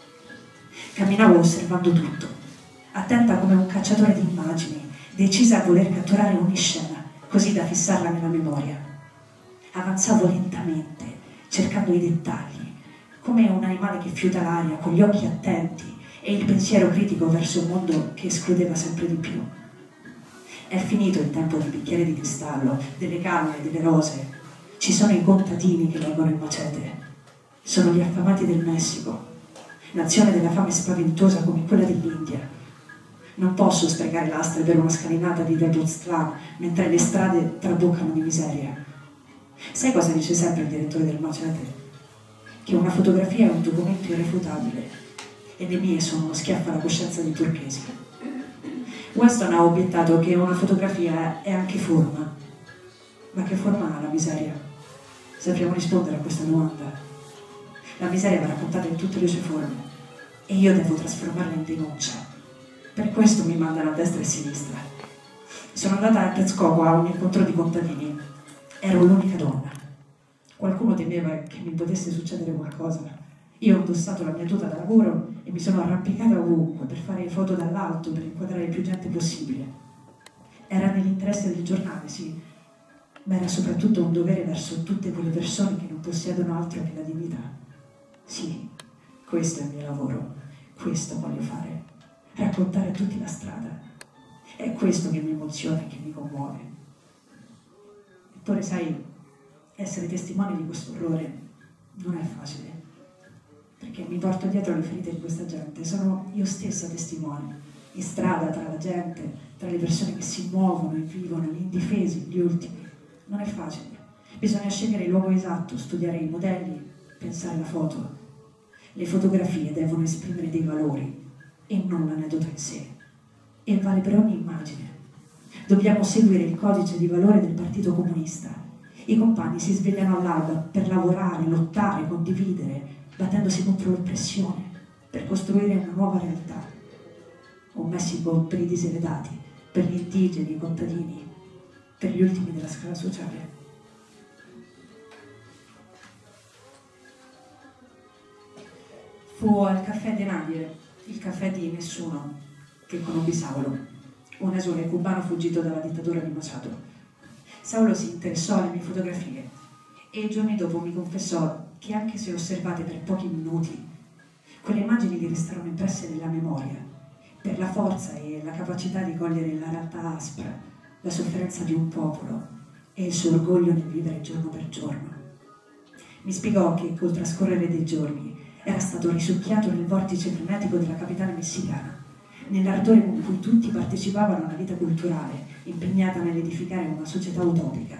Camminavo osservando tutto, attenta come un cacciatore di immagini, decisa a voler catturare ogni scena, così da fissarla nella memoria. Avanzavo lentamente, cercando i dettagli, come un animale che fiuta l'aria, con gli occhi attenti e il pensiero critico verso un mondo che escludeva sempre di più. È finito il tempo del bicchiere di cristallo, delle canne, delle rose. Ci sono i contadini che leggono il macete. Sono gli affamati del Messico, nazione della fame spaventosa come quella dell'India. Non posso sprecare lastre per una scalinata di Tepoztlán mentre le strade traboccano di miseria. Sai cosa dice sempre il direttore del macete? Che una fotografia è un documento irrefutabile e le mie sono uno schiaffo alla coscienza dei turchesi. Weston ha obiettato che una fotografia è anche forma. Ma che forma ha la miseria? Sapremo rispondere a questa domanda. La miseria va raccontata in tutte le sue forme e io devo trasformarla in denuncia. Per questo mi mandano a destra e a sinistra. Sono andata a Texcoco a un incontro di contadini. Ero l'unica donna. Qualcuno temeva che mi potesse succedere qualcosa. Io ho indossato la mia tuta da lavoro e mi sono arrampicata ovunque per fare foto dall'alto, per inquadrare più gente possibile. Era nell'interesse del giornale, sì, ma era soprattutto un dovere verso tutte quelle persone che non possiedono altro che la dignità. Sì, questo è il mio lavoro, questo voglio fare, raccontare a tutti la strada. È questo che mi emoziona e che mi commuove. Eppure, sai, essere testimone di questo orrore non è facile, perché mi porto dietro le ferite di questa gente, sono io stessa testimone, in strada, tra la gente, tra le persone che si muovono e vivono, gli indifesi, gli ultimi. Non è facile, bisogna scegliere il luogo esatto, studiare i modelli, pensare la foto. Le fotografie devono esprimere dei valori e non l'aneddoto in sé, e vale per ogni immagine. Dobbiamo seguire il codice di valore del Partito Comunista. I compagni si svegliano all'alba per lavorare, lottare, condividere, battendosi contro l'oppressione, per costruire una nuova realtà. Un Messico per i diseredati, per gli indigeni, i contadini, per gli ultimi della scala sociale. Fu al caffè de Nadie, il caffè di nessuno, che conobbi Saulo, un esule cubano fuggito dalla dittatura di Machado. Saulo si interessò alle mie fotografie e giorni dopo mi confessò che anche se osservate per pochi minuti, quelle immagini gli restarono impresse nella memoria, per la forza e la capacità di cogliere la realtà aspra, la sofferenza di un popolo e il suo orgoglio nel vivere giorno per giorno. Mi spiegò che col trascorrere dei giorni era stato risucchiato nel vortice frenetico della capitale messicana, nell'ardore con cui tutti partecipavano alla vita culturale, impegnata nell'edificare una società utopica.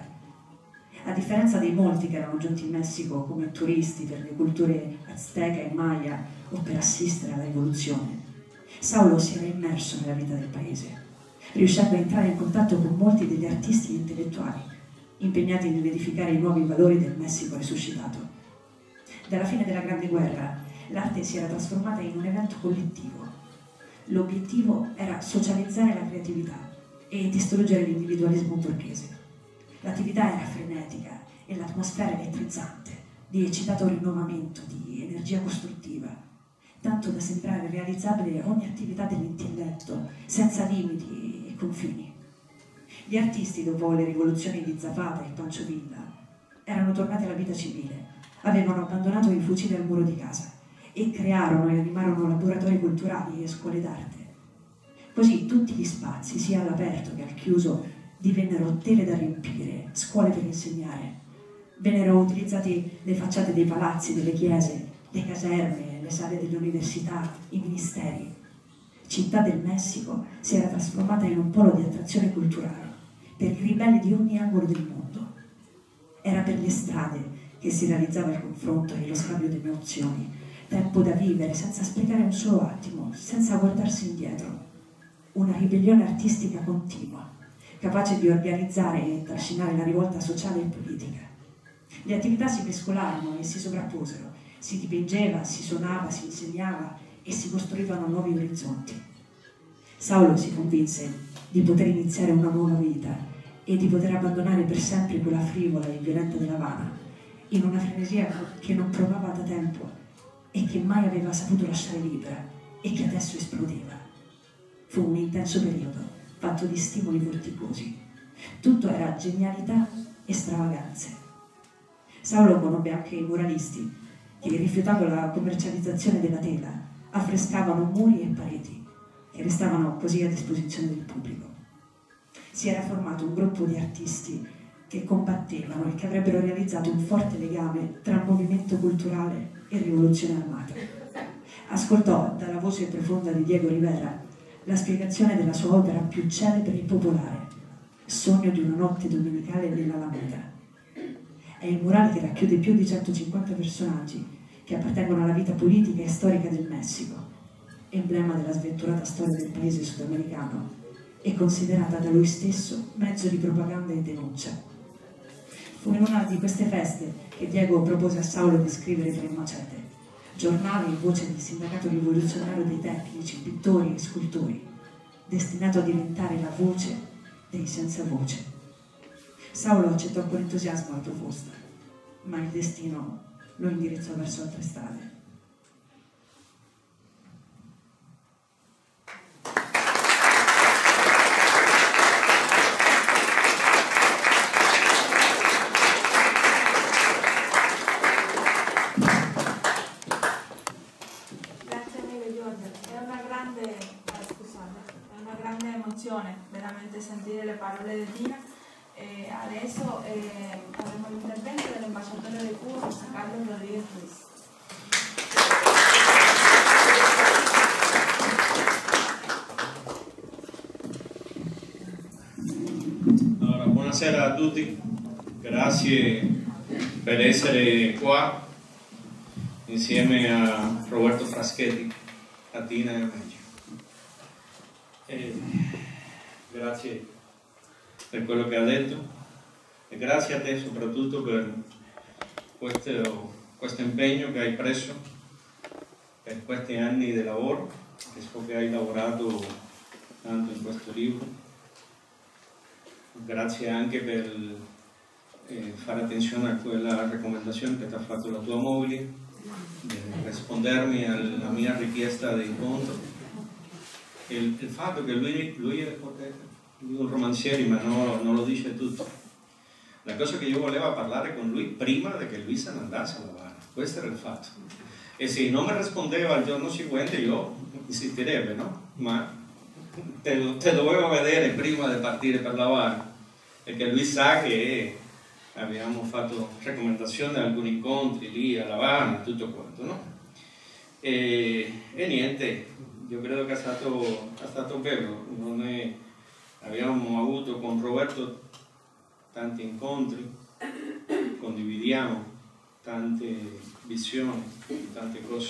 A differenza dei molti che erano giunti in Messico come turisti per le culture azteca e maya o per assistere alla rivoluzione, Saulo si era immerso nella vita del paese, riuscendo a entrare in contatto con molti degli artisti e intellettuali, impegnati nell'edificare i nuovi valori del Messico risuscitato. Dalla fine della Grande Guerra, l'arte si era trasformata in un evento collettivo. L'obiettivo era socializzare la creatività e distruggere l'individualismo borghese. L'attività era frenetica e l'atmosfera elettrizzante, di eccitato rinnovamento, di energia costruttiva, tanto da sembrare realizzabile ogni attività dell'intelletto, senza limiti e confini. Gli artisti, dopo le rivoluzioni di Zapata e Pancho Villa, erano tornati alla vita civile, avevano abbandonato i fucili al muro di casa e crearono e animarono laboratori culturali e scuole d'arte. Così tutti gli spazi, sia all'aperto che al chiuso, divennero tele da riempire, scuole per insegnare. Vennero utilizzate le facciate dei palazzi, delle chiese, le caserme, le sale delle università, i ministeri. Città del Messico si era trasformata in un polo di attrazione culturale per i ribelli di ogni angolo del mondo. Era per le strade che si realizzava il confronto e lo scambio di emozioni, tempo da vivere senza sprecare un solo attimo, senza guardarsi indietro. Una ribellione artistica continua, capace di organizzare e trascinare la rivolta sociale e politica. Le attività si mescolarono e si sovrapposero, si dipingeva, si suonava, si insegnava e si costruivano nuovi orizzonti. Saulo si convinse di poter iniziare una nuova vita e di poter abbandonare per sempre quella frivola e violenta della Havana, in una frenesia che non provava da tempo e che mai aveva saputo lasciare libera e che adesso esplodeva. Fu un intenso periodo, fatto di stimoli vorticosi. Tutto era genialità e stravaganze. Saulo conobbe anche i muralisti, che, rifiutando la commercializzazione della tela, affrescavano muri e pareti, che restavano così a disposizione del pubblico. Si era formato un gruppo di artisti che combattevano e che avrebbero realizzato un forte legame tra movimento culturale e rivoluzione armata. Ascoltò dalla voce profonda di Diego Rivera la spiegazione della sua opera più celebre e popolare, Sogno di una notte domenicale nell'Alameda. È il murale che racchiude più di centocinquanta personaggi che appartengono alla vita politica e storica del Messico, emblema della sventurata storia del paese sudamericano e considerata da lui stesso mezzo di propaganda e denuncia. Fu in una di queste feste che Diego propose a Saulo di scrivere per il Machete, giornale in voce del sindacato rivoluzionario dei tecnici, pittori e scultori, destinato a diventare la voce dei senza voce. Saulo accettò con entusiasmo la proposta, ma il destino lo indirizzò verso altre strade. un'emozione veramente sentire le parole di Tina. E adesso eh, avremo l'intervento dell'ambasciatore di Cuba, Carlos Rodríguez Ruiz. Allora, buonasera a tutti, grazie per essere qua insieme a Roberto Fraschetti, a Tina e a me. E grazie per quello che ha detto e grazie a te soprattutto per questo, questo impegno che hai preso per questi anni di lavoro, che so che hai lavorato tanto in questo libro. Grazie anche per eh, fare attenzione a quella raccomandazione che ti ha fatto la tua moglie, di rispondermi alla mia richiesta di incontro. Il, il fatto che lui, lui, è, lui è un romanziere, ma no, non lo dice tutto. La cosa che io volevo parlare con lui prima di che lui se ne andasse a lavare, questo era il fatto. E se non mi rispondeva il giorno seguente io insisterebbe, no? Ma te, te dovevo vedere prima di partire per lavare, perché lui sa che abbiamo fatto raccomandazioni a alcuni incontri lì a Lavana, tutto quanto, no? E, e niente. Io credo che è stato, è stato bello, non è, abbiamo avuto con Roberto tanti incontri, condividiamo tante visioni, tante cose.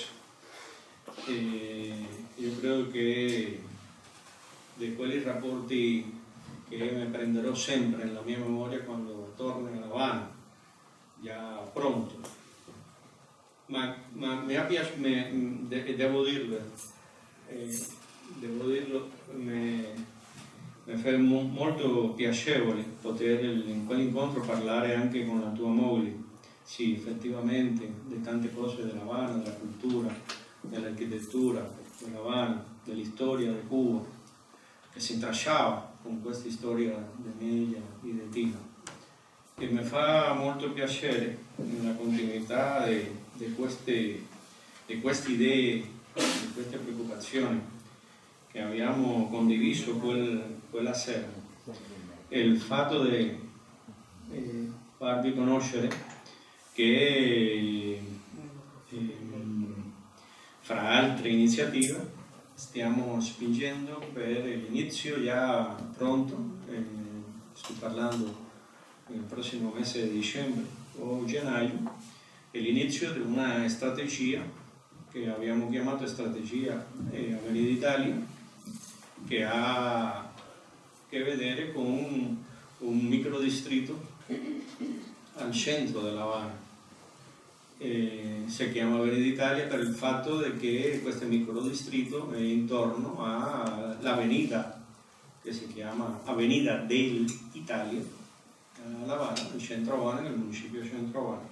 E io credo che di quei rapporti che mi prenderò sempre nella mia memoria quando torno a Lavana, già pronto. Ma, ma mi ha piaciuto, de, devo dirlo, Eh, devo dirlo, mi, mi fa mo, molto piacevole poter in quell'incontro parlare anche con la tua moglie, sì, effettivamente, di tante cose della Habana, della cultura, dell'architettura della Habana, dell'istoria di Cuba, che si intrecciava con questa storia di Emilia e di Tina. E mi fa molto piacere nella continuità di queste, di queste idee, di queste preoccupazioni che abbiamo condiviso quel, quella sera, e il fatto di eh, farvi conoscere che eh, fra altre iniziative stiamo spingendo per l'inizio già pronto, eh, sto parlando nel prossimo mese di dicembre o gennaio, è l'inizio di una strategia che abbiamo chiamato strategia eh, Avenida Italia, che ha a che vedere con un, un microdistrito al centro della Habana. Eh, si chiama Avenida Italia per il fatto che questo microdistrito è intorno all'avenida che si chiama Avenida dell'Italia, a Lavana, nel centro Habana, nel municipio centro Habana.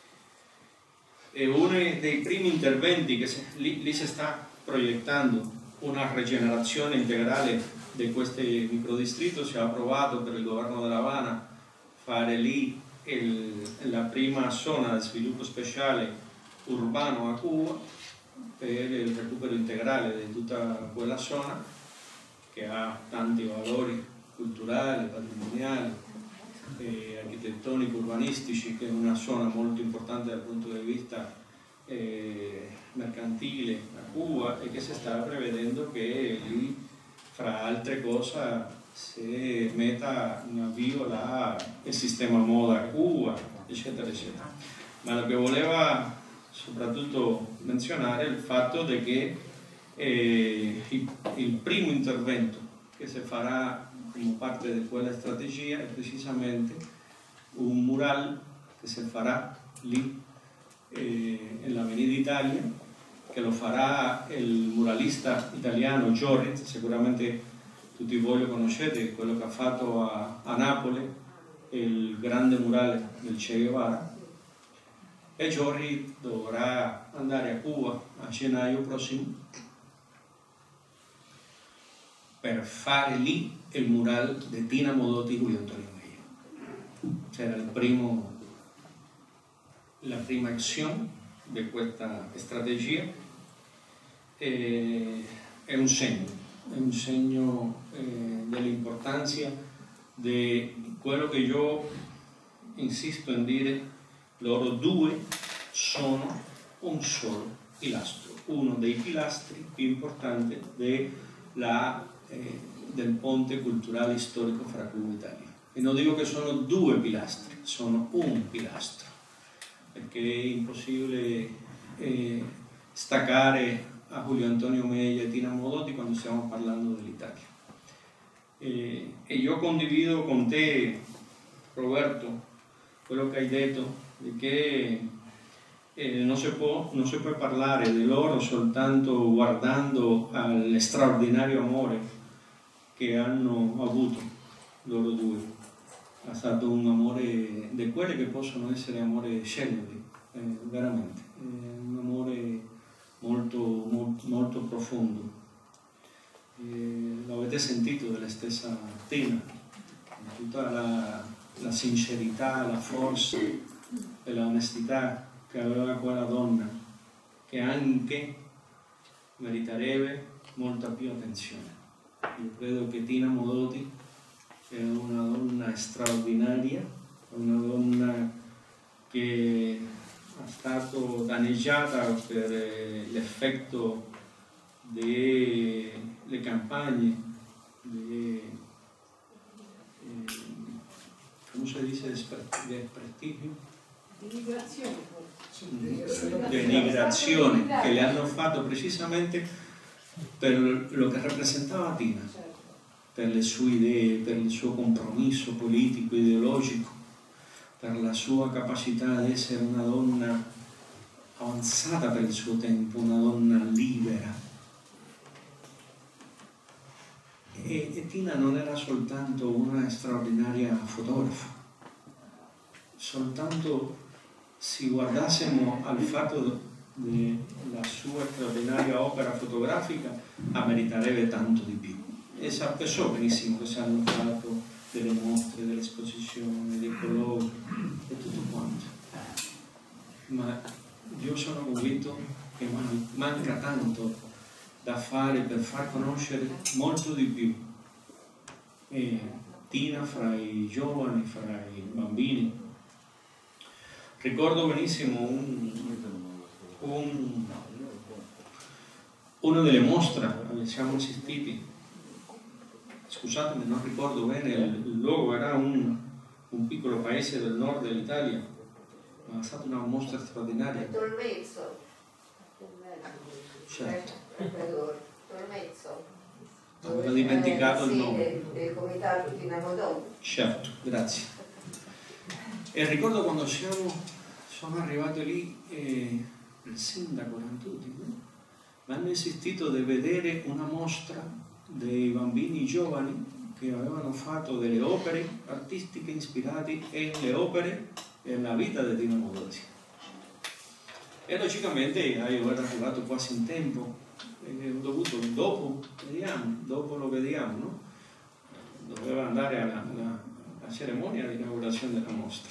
È uno dei primi interventi che si, lì, lì si sta proiettando una rigenerazione integrale di questo microdistrito. Si è approvato per il governo della Habana fare lì il, la prima zona di sviluppo speciale urbano a Cuba per il recupero integrale di tutta quella zona che ha tanti valori culturali, patrimoniali, eh, architettonici, urbanistici, che è una zona molto importante dal punto di vista eh, mercantile a Cuba, e che si sta prevedendo che lì, fra altre cose, si metta in avvio la, il sistema moda a Cuba, eccetera, eccetera. Ma lo che voleva soprattutto menzionare è il fatto di che eh, il, il primo intervento che si farà come parte di quella strategia è precisamente un mural che si farà lì eh, nell'Avenida Italia, che lo farà il muralista italiano Giorri. Sicuramente tutti voi lo conoscete, quello che ha fatto a, a Napoli il grande murale del Che Guevara, e Giorri dovrà andare a Cuba a gennaio prossimo per fare lì il mural di Tina Modotti e Julio Antonio Meglio. C'era il primo, la prima azione di questa strategia, e è un segno, è un segno eh, dell'importanza di quello che io insisto in dire, loro due sono un solo pilastro, uno dei pilastri più importanti della, eh, del ponte culturale storico fra Cuba e Italia. E non dico che sono due pilastri, sono un pilastro, perché è impossibile eh, staccare a Julio Antonio Mella e Tina Modotti quando stiamo parlando dell'Italia. E, e io condivido con te, Roberto, quello che hai detto, di che eh, non, si può, non si può parlare di loro soltanto guardando al straordinario amore che hanno avuto loro due. È stato un amore di quelli che possono essere amore celebri, eh, veramente, eh, un amore molto, molto, molto profondo. Eh, lo avete sentito della stessa Tina, tutta la, la sincerità, la forza e l'onestà che aveva quella donna, che anche meriterebbe molta più attenzione. Io credo che Tina Modotti è una donna straordinaria, una donna che è stata danneggiata per l'effetto delle campagne di, eh, come si dice, di prestigio? Denigrazione. Denigrazione che le hanno fatto precisamente per lo che rappresentava Tina, per le sue idee, per il suo compromesso politico, ideologico, per la sua capacità di essere una donna avanzata per il suo tempo, una donna libera. E, e Tina non era soltanto una straordinaria fotografa, soltanto se guardassimo al fatto della sua straordinaria opera fotografica, meriterebbe tanto di più. E so benissimo che si hanno fatto delle mostre, delle esposizioni, dei colloqui e tutto quanto. Ma io sono convinto che man manca tanto da fare per far conoscere molto di più e Tina fra i giovani, fra i bambini. Ricordo benissimo un, un, una delle mostre a cui siamo assistiti. Scusatemi, non ricordo bene il luogo, era un, un piccolo paese del nord dell'Italia, ma è stata una mostra straordinaria. Tolmezzo. Certo. Tolmezzo. Avevo dimenticato eh, il sì, nome. Del, del comitato di Namodon. Certo, grazie. E ricordo quando siamo, sono arrivati lì, eh, il sindaco erano tutti, no? Mi hanno insistito di vedere una mostra dei bambini giovani che avevano fatto delle opere artistiche ispirate nelle opere e nella vita di Tina Modotti. E logicamente io ero arrivato quasi in tempo e ho dovuto, dopo vediamo, dopo lo vediamo, no? Doveva andare alla, alla, alla cerimonia di inaugurazione della mostra.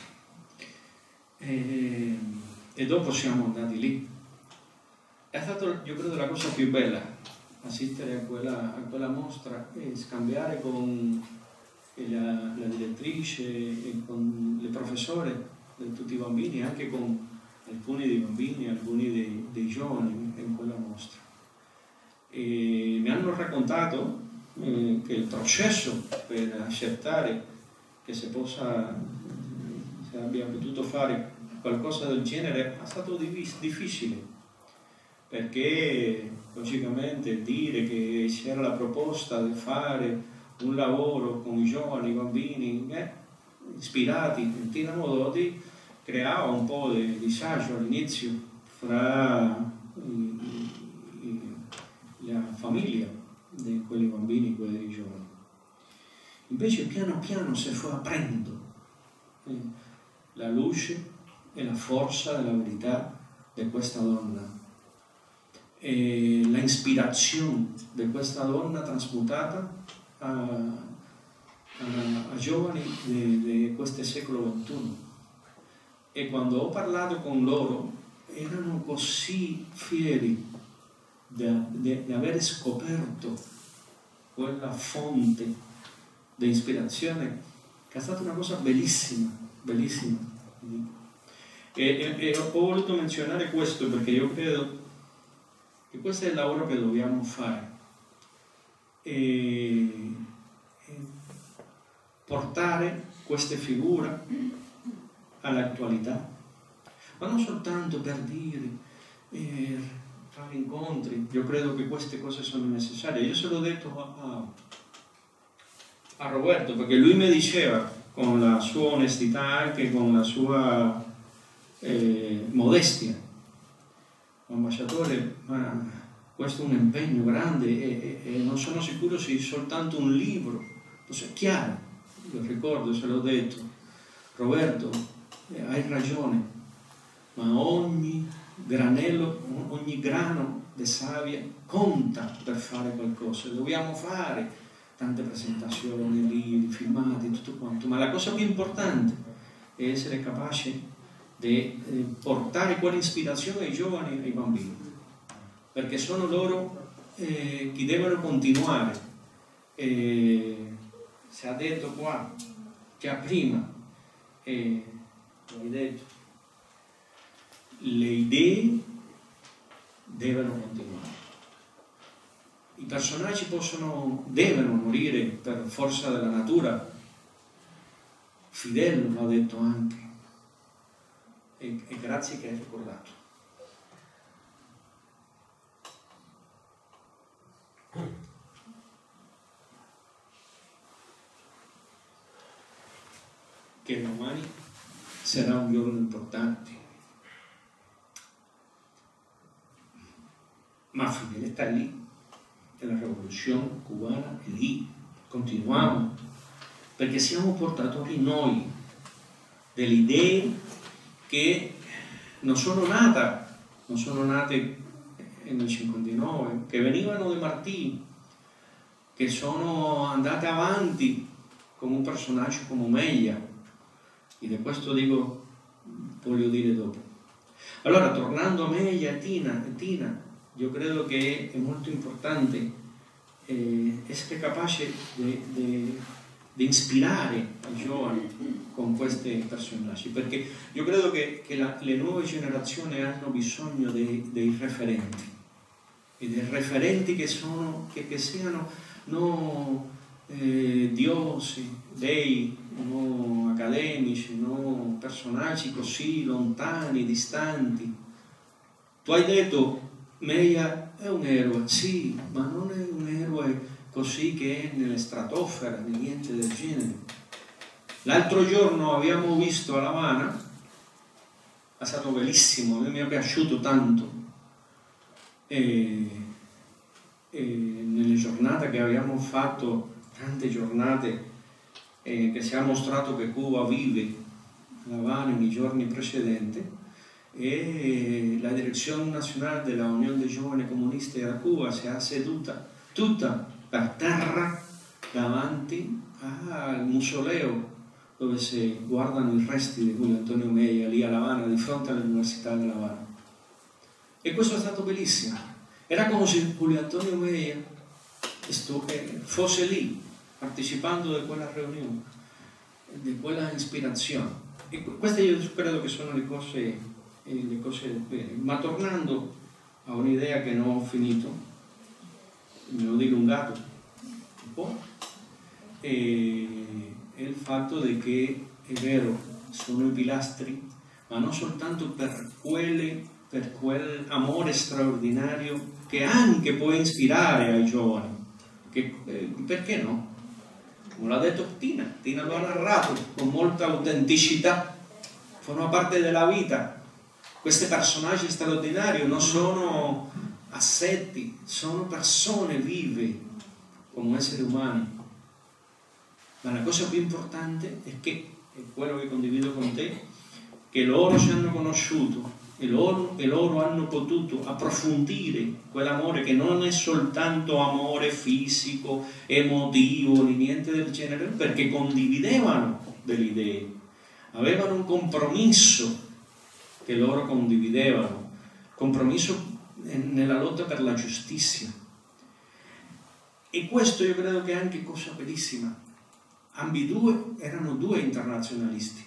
E, e dopo siamo andati lì. È stata, io credo, la cosa più bella assistere a quella, a quella mostra e scambiare con la, la direttrice e con le professore di tutti i bambini, anche con alcuni dei bambini, alcuni dei, dei giovani in quella mostra. E mi hanno raccontato eh, che il processo per accettare che si possa, si abbia potuto fare qualcosa del genere è stato difficile, perché logicamente dire che c'era la proposta di fare un lavoro con i giovani, i bambini eh, ispirati in Tina Modotti creava un po' di disagio all'inizio fra i, i, la famiglia di quei bambini e quelli giovani. Invece piano piano si fu aprendo eh, la luce e la forza della verità di questa donna. E la ispirazione di questa donna trasmutata a, a, a giovani di questo secolo ventuno. E quando ho parlato con loro erano così fieri di aver scoperto quella fonte di ispirazione che è stata una cosa bellissima, bellissima. E, e, e ho voluto menzionare questo perché io credo che questo è il lavoro che dobbiamo fare. E, e portare queste figure all'attualità, ma non soltanto per dire, per fare incontri. Io credo che queste cose sono necessarie. Io se l'ho detto a, a Roberto, perché lui mi diceva, con la sua onestità, anche con la sua eh, modestia, ambasciatore, ma questo è un impegno grande e, e, e non sono sicuro se soltanto un libro, è chiaro, io ricordo, se l'ho detto, Roberto, eh, hai ragione, ma ogni granello, ogni grano di sabbia conta per fare qualcosa. Dobbiamo fare tante presentazioni, libri, filmati, tutto quanto, ma la cosa più importante è essere capaci di portare quell'ispirazione ai giovani e ai bambini, perché sono loro eh, che devono continuare. Eh, si è detto qua che prima, eh, l'hai detto, le idee devono continuare. I personaggi possono, devono morire per forza della natura. Fidel l'ha detto anche, e, e grazie che hai ricordato. Che domani sarà un giorno importante, ma Fidel sta lì, e la rivoluzione cubana è lì, continuiamo, perché siamo portatori noi delle idee che non sono nate, non sono nate nel cinquantanove, che venivano da Martì, che sono andate avanti con un personaggio come Mejia, e di questo dico, voglio dire dopo. Allora, tornando a Mejia e Tina, Tina, io credo che è molto importante eh, essere capace di ispirare i giovani con questi personaggi, perché io credo che, che la, le nuove generazioni hanno bisogno dei, dei referenti, e dei referenti che, sono, che, che siano non eh, diosi, dei, non accademici, non personaggi così lontani, distanti. Tu hai detto Mejia è un eroe, sì, ma non è un eroe così che è nelle stratosfere, niente del genere. L'altro giorno abbiamo visto a La Habana, è stato bellissimo, a me mi è piaciuto tanto, e, e nelle giornate che abbiamo fatto, tante giornate, eh, che si è mostrato che Cuba vive a La Habana nei giorni precedenti, e la direzione nazionale della Unione dei Giovani Comunisti a Cuba si è seduta tutta per terra davanti al mausoleo dove si guardano i resti di Julio Antonio Mejia, lì a La Habana, di fronte all'Università della Habana. E questo è stato bellissimo. Era come se Julio Antonio Mejia fosse lì, partecipando di quella riunione, di quella ispirazione. E queste io credo che sono le cose le cose bene. Ma tornando a un'idea che non ho finito, me l'ho dilungato un po', e, è il fatto di che è vero, sono i pilastri, ma non soltanto per quelle, per quel amore straordinario che anche può ispirare ai giovani, che, eh, perché no? Come l'ha detto Tina, Tina lo ha narrato con molta autenticità, fanno parte della vita. Questi personaggi straordinari non sono assetti, sono persone vive come esseri umani. Ma la cosa più importante è che, è quello che condivido con te, che loro si hanno conosciuto e loro, e loro hanno potuto approfondire quell'amore che non è soltanto amore fisico, emotivo, né niente del genere, perché condividevano delle idee, avevano un compromesso che loro condividevano, compromesso nella lotta per la giustizia. E questo io credo che è anche cosa bellissima. Ambidue erano due internazionalisti.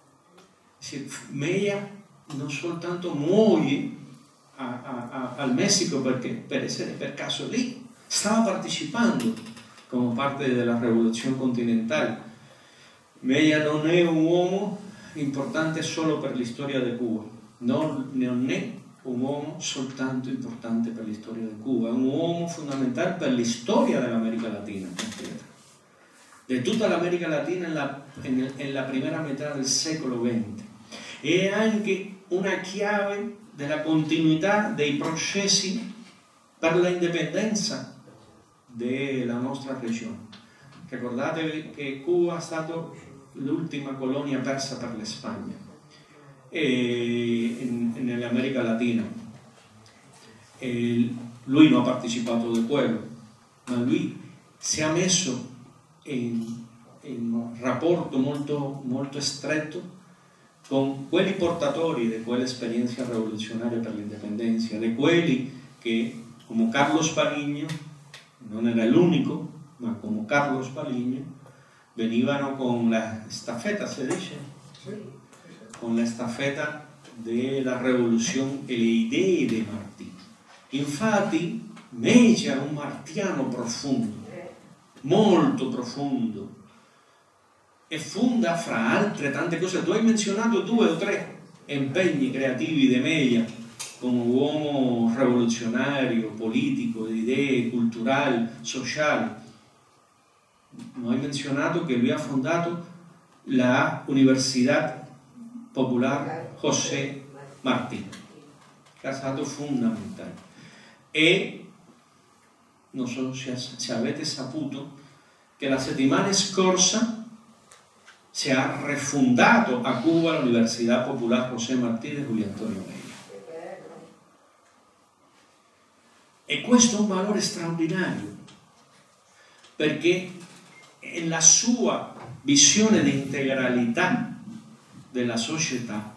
Mella non soltanto muore a, a, a, al Messico perché per essere per caso lì, stava partecipando come parte della rivoluzione continentale. Mella non è un uomo importante solo per la storia di Cuba, non, non è un uomo soltanto importante per la storia di Cuba, è un uomo fondamentale per la storia dell'America Latina completa, di tutta l'America Latina nella, nella prima metà del secolo venti. È anche una chiave della continuità dei processi per l'indipendenza della nostra regione. Ricordatevi che Cuba è stata l'ultima colonia persa per la Spagna e in, nell'America Latina. E lui non ha partecipato di quello, ma lui si è messo in, in un rapporto molto, molto stretto con quelli portatori di quell'esperienza rivoluzionaria per l'indipendenza, di quelli che, come Carlos Paligno, non era l'unico, ma come Carlos Paligno, venivano con la estafeta, si dice? Sì. Con la estafeta della rivoluzione e le idee di Martí. Infatti, Mella è un martiano profondo, molto profondo, e fonda fra altre tante cose. Tu hai menzionato due o tre impegni creativi di Mella come uomo rivoluzionario, politico, di idee culturali, sociali. Non hai menzionato che lui ha fondato la Universidad Popular José Martí, che è stato fondamentale. E non so se avete saputo che la settimana scorsa si è rifondato a Cuba l'Università Popular José Martí di Julio Antonio Mella. E questo è un valore straordinario, perché è la sua visione di integralità della società.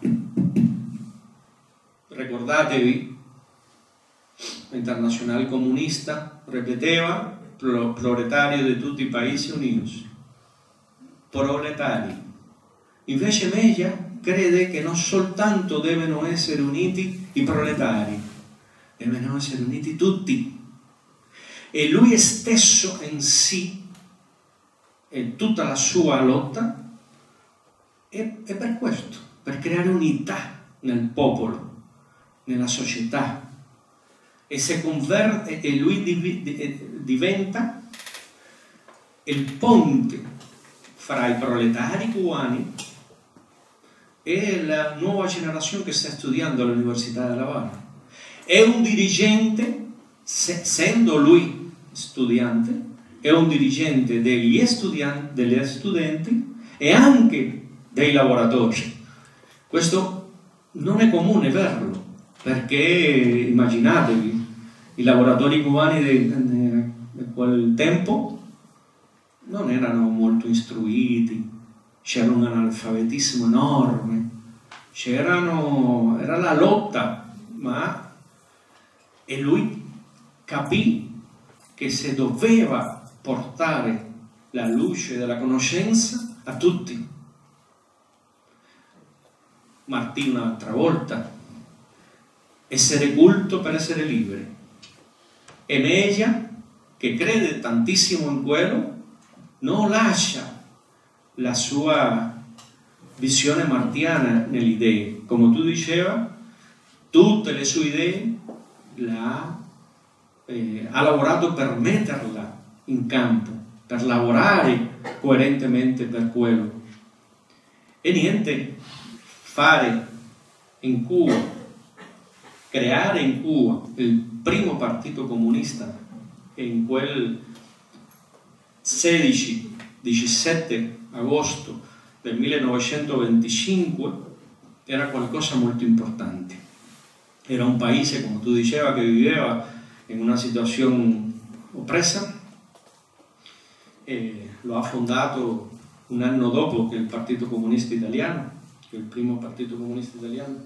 Ricordatevi, l'Internazionale Comunista ripeteva proletario di tutti i paesi uniti. Proletari. Invece Mella crede che non soltanto devono essere uniti i proletari, devono essere uniti tutti. E lui stesso in sé e tutta la sua lotta è, è per questo, per creare unità nel popolo, nella società. E se converte, e lui div, diventa il ponte fra i proletari cubani e la nuova generazione che sta studiando all'Università della Habana. È un dirigente, essendo lui studiante, è un dirigente degli studianti, degli studenti e anche dei lavoratori. Questo non è comune verlo, perché immaginatevi, i lavoratori cubani di, di quel tempo non erano molto istruiti, c'era un analfabetismo enorme, c'erano, era la lotta, ma e lui capì che se doveva portare la luce della conoscenza a tutti. Martí un'altra volta, essere culto per essere liberi. E Mella, che crede tantissimo in quello, non lascia la sua visione martiana nelle idee. Come tu diceva, tutte le sue idee la, eh, ha lavorato per metterla in campo, per lavorare coerentemente per quello. E niente, fare in Cuba, creare in Cuba il primo partito comunista in quel sedici diciassette agosto del millenovecentoventicinque era qualcosa molto importante. Era un paese, come tu diceva, che viveva in una situazione oppressa e lo ha fondato un anno dopo che il Partito Comunista Italiano, che è il primo Partito Comunista Italiano.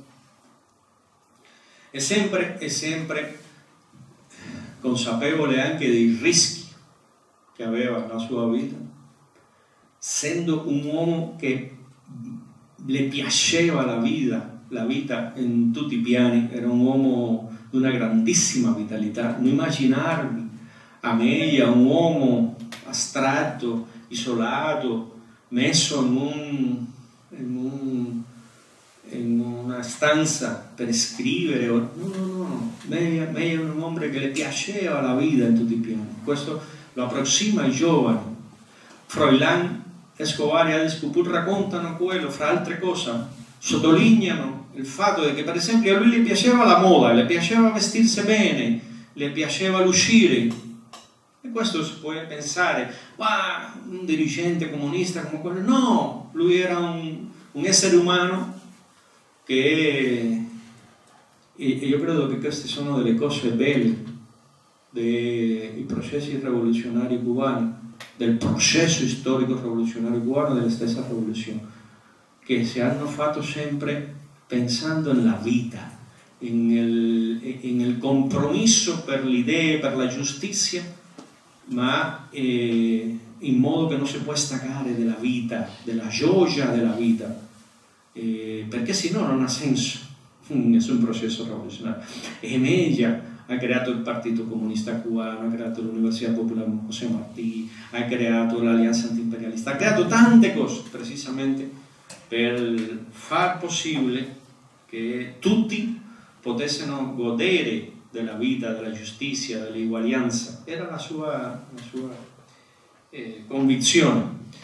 È sempre, è sempre consapevole anche dei rischi che aveva nella sua vita, essendo un uomo che le piaceva la vita, la vita in tutti i piani, era un uomo di una grandissima vitalità. Non immaginarvi Amelia, un uomo astratto, isolato, messo in, un, in, un, in una stanza per scrivere. No, no, no, Amelia, Amelia è un uomo che le piaceva la vita in tutti i piani. Questo lo approssima ai giovani. Froilán, Escobar e Alice Puput raccontano quello, fra altre cose, sottolineano il fatto che per esempio a lui le piaceva la moda, le piaceva vestirsi bene, le piaceva l'uscire. E questo si può pensare, ma un dirigente comunista come quello? No, lui era un, un essere umano che, e io credo che queste sono delle cose belle dei processi rivoluzionari cubani, del processo storico rivoluzionario cubano, della stessa rivoluzione, che si hanno fatto sempre pensando nella vita, nel compromesso per le idee, per la giustizia, ma eh, in modo che non si può staccare della vita, della gioia della vita, eh, perché sennò non ha senso nessun processo rivoluzionario. E Mella ha creato il Partito Comunista Cubano, ha creato l'Università Popolare José Martí, ha creato l'Alleanza Antiimperialista, ha creato tante cose precisamente per far possibile che tutti potessero godere della vita, della giustizia, dell'uguaglianza. Era la sua, la sua eh, convinzione.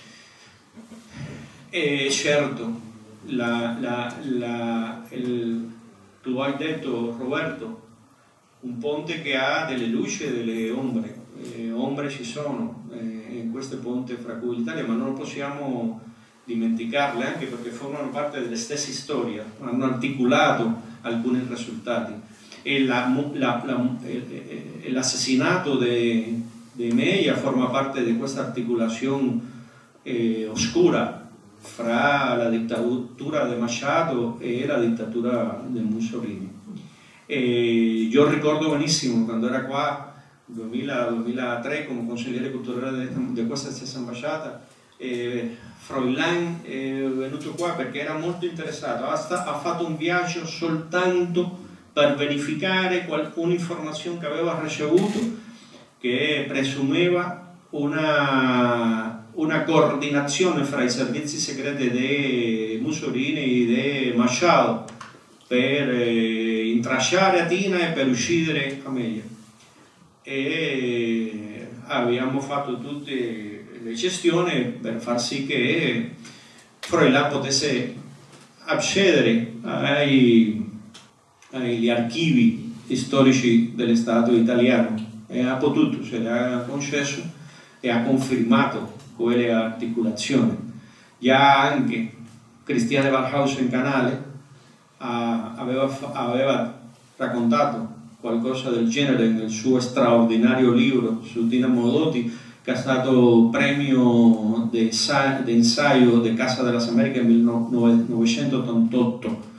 E certo, la, la, la, il, tu hai detto, Roberto, un ponte che ha delle luci e delle ombre. Eh, ombre ci sono eh, in questo ponte fra Cuba e l'Italia, ma non possiamo dimenticarle, anche perché formano parte delle stesse storie, hanno articolato alcuni risultati. E la, la, la, el asesinato de, de Mella forma parte de questa articolazione eh, oscura fra la dittatura di Machado e la dittatura di Mussolini. E io ricordo benissimo quando era qua nel duemila duemilatré come consigliere culturale di questa stessa ambasciata, eh, Froilán è venuto qua perché era molto interessato, ha, ha fatto un viaggio soltanto per verificare un'informazione che aveva ricevuto, che presumeva una, una coordinazione fra i servizi segreti di Mussolini e di Machado per eh, intralciare a Tina e per uccidere Amelia. E abbiamo fatto tutte le gestioni per far sì che Froilán potesse accedere ai agli archivi storici dello Stato italiano, e ha potuto, se le ha concesso e ha confermato quelle articolazioni. Già anche Christiane Barkhausen Canale ah, aveva, aveva raccontato qualcosa del genere nel suo straordinario libro su Tina Modotti, che è stato premio di ensayo de Casa de las Américas nel millenovecentottantotto.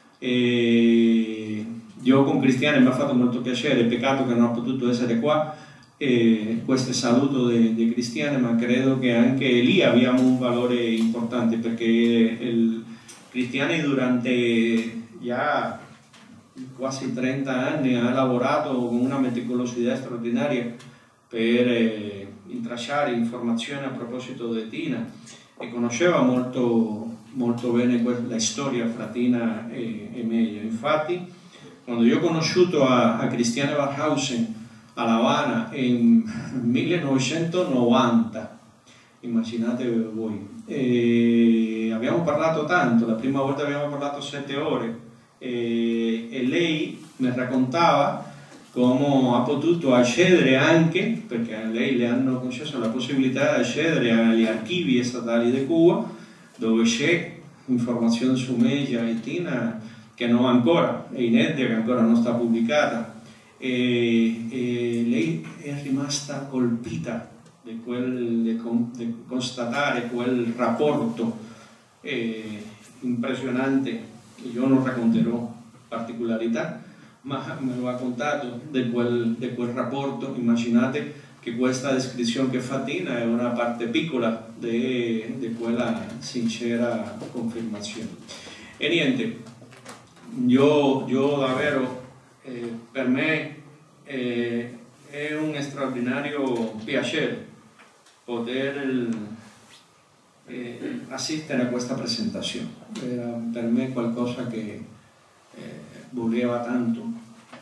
E io con Christiane mi ha fatto molto piacere, peccato che non ha potuto essere qua, e questo saluto di Christiane, ma credo che anche lì abbiamo un valore importante, perché il Christiane durante già quasi trenta anni ha lavorato con una meticolosità straordinaria per eh, intralciare informazioni a proposito di Tina, e conosceva molto molto bene la storia fra Tina e, e Mella. Infatti, quando io ho conosciuto a, a Christiane Barkhausen a La Habana nel millenovecentonovanta, immaginate voi, e abbiamo parlato tanto, la prima volta abbiamo parlato sette ore, e, e lei mi raccontava come ha potuto accedere anche, perché a lei le hanno concesso la possibilità di accedere agli archivi statali di Cuba, dove c'è informazione su Mella e Tina che non ancora, è inedita, che ancora non sta pubblicata, e, e lei è rimasta colpita di, quel, di, di constatare quel rapporto eh, impressionante, che io non racconterò particolarità, ma me lo ha contato di quel, di quel rapporto. Immaginate che questa descrizione che fa Tina è una parte piccola di quella sincera confermazione. E niente, io, io davvero, eh, per me eh, è un straordinario piacere poter eh, assistere a questa presentazione. Era per me qualcosa che eh, voleva tanto.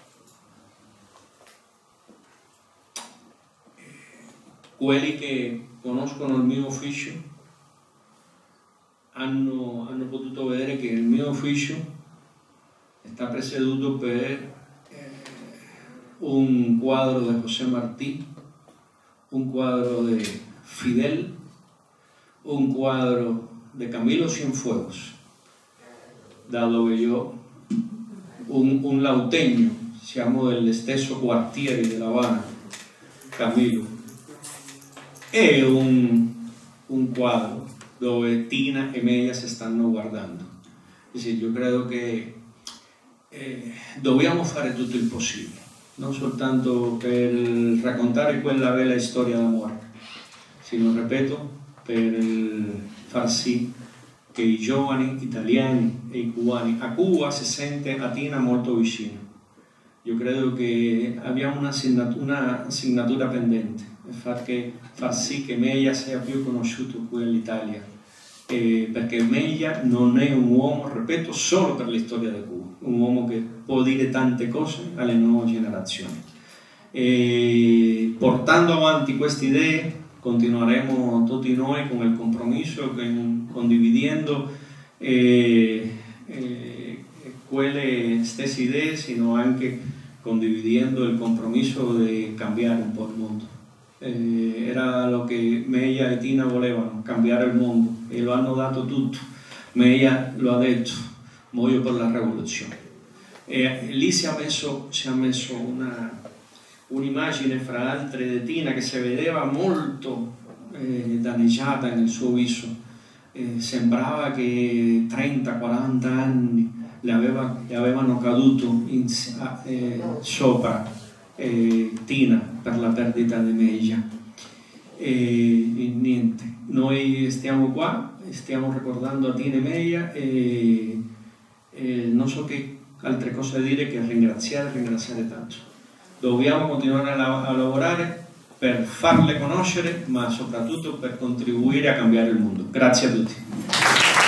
Quelli che conoscono il mio ufficio hanno, hanno potuto vedere che il mio ufficio sta presieduto per eh, un quadro di José Martí, un quadro di Fidel, un quadro di Camilo Cienfuegos, da dove io, un, un lautegno, siamo dello stesso quartiere di La Habana, Camilo. È un, un quadro dove Tina e Meia si stanno guardando. Quindi io credo che eh, dobbiamo fare tutto il possibile, non soltanto per raccontare quella bella storia d'amore, sino, ripeto, per far sì che i giovani italiani e i cubani, a Cuba si sente a Tina molto vicino. Io credo che abbiamo una assegnatura, una assegnatura pendente, far, che, far sì che Meia sia più conosciuto qui in Italia, eh, perché Meia non è un uomo, ripeto, solo per la storia di Cuba, un uomo che può dire tante cose alle nuove generazioni. E portando avanti queste idee continueremo tutti noi con il compromesso, condividendo eh, eh, quelle stesse idee, sino anche condividendo il compromesso di cambiare un po' il mondo. Eh, era lo che Meia e Tina volevano, cambiare il mondo, e lo hanno dato tutto. Meia lo ha detto, muoio per la rivoluzione. E lì si è messo, si è messo una, un'immagine fra altre di Tina che si vedeva molto eh, danneggiata nel suo viso. Eh, sembrava che trenta quaranta anni le, aveva, le avevano caduto in, eh, sopra eh, Tina per la perdita di Meia. E, e niente, noi stiamo qua, stiamo ricordando a Tina e Meia e, e non so che altre cose da dire che ringraziare, ringraziare tanto. Dobbiamo continuare a, a lavorare per farle conoscere, ma soprattutto per contribuire a cambiare il mondo. Grazie a tutti.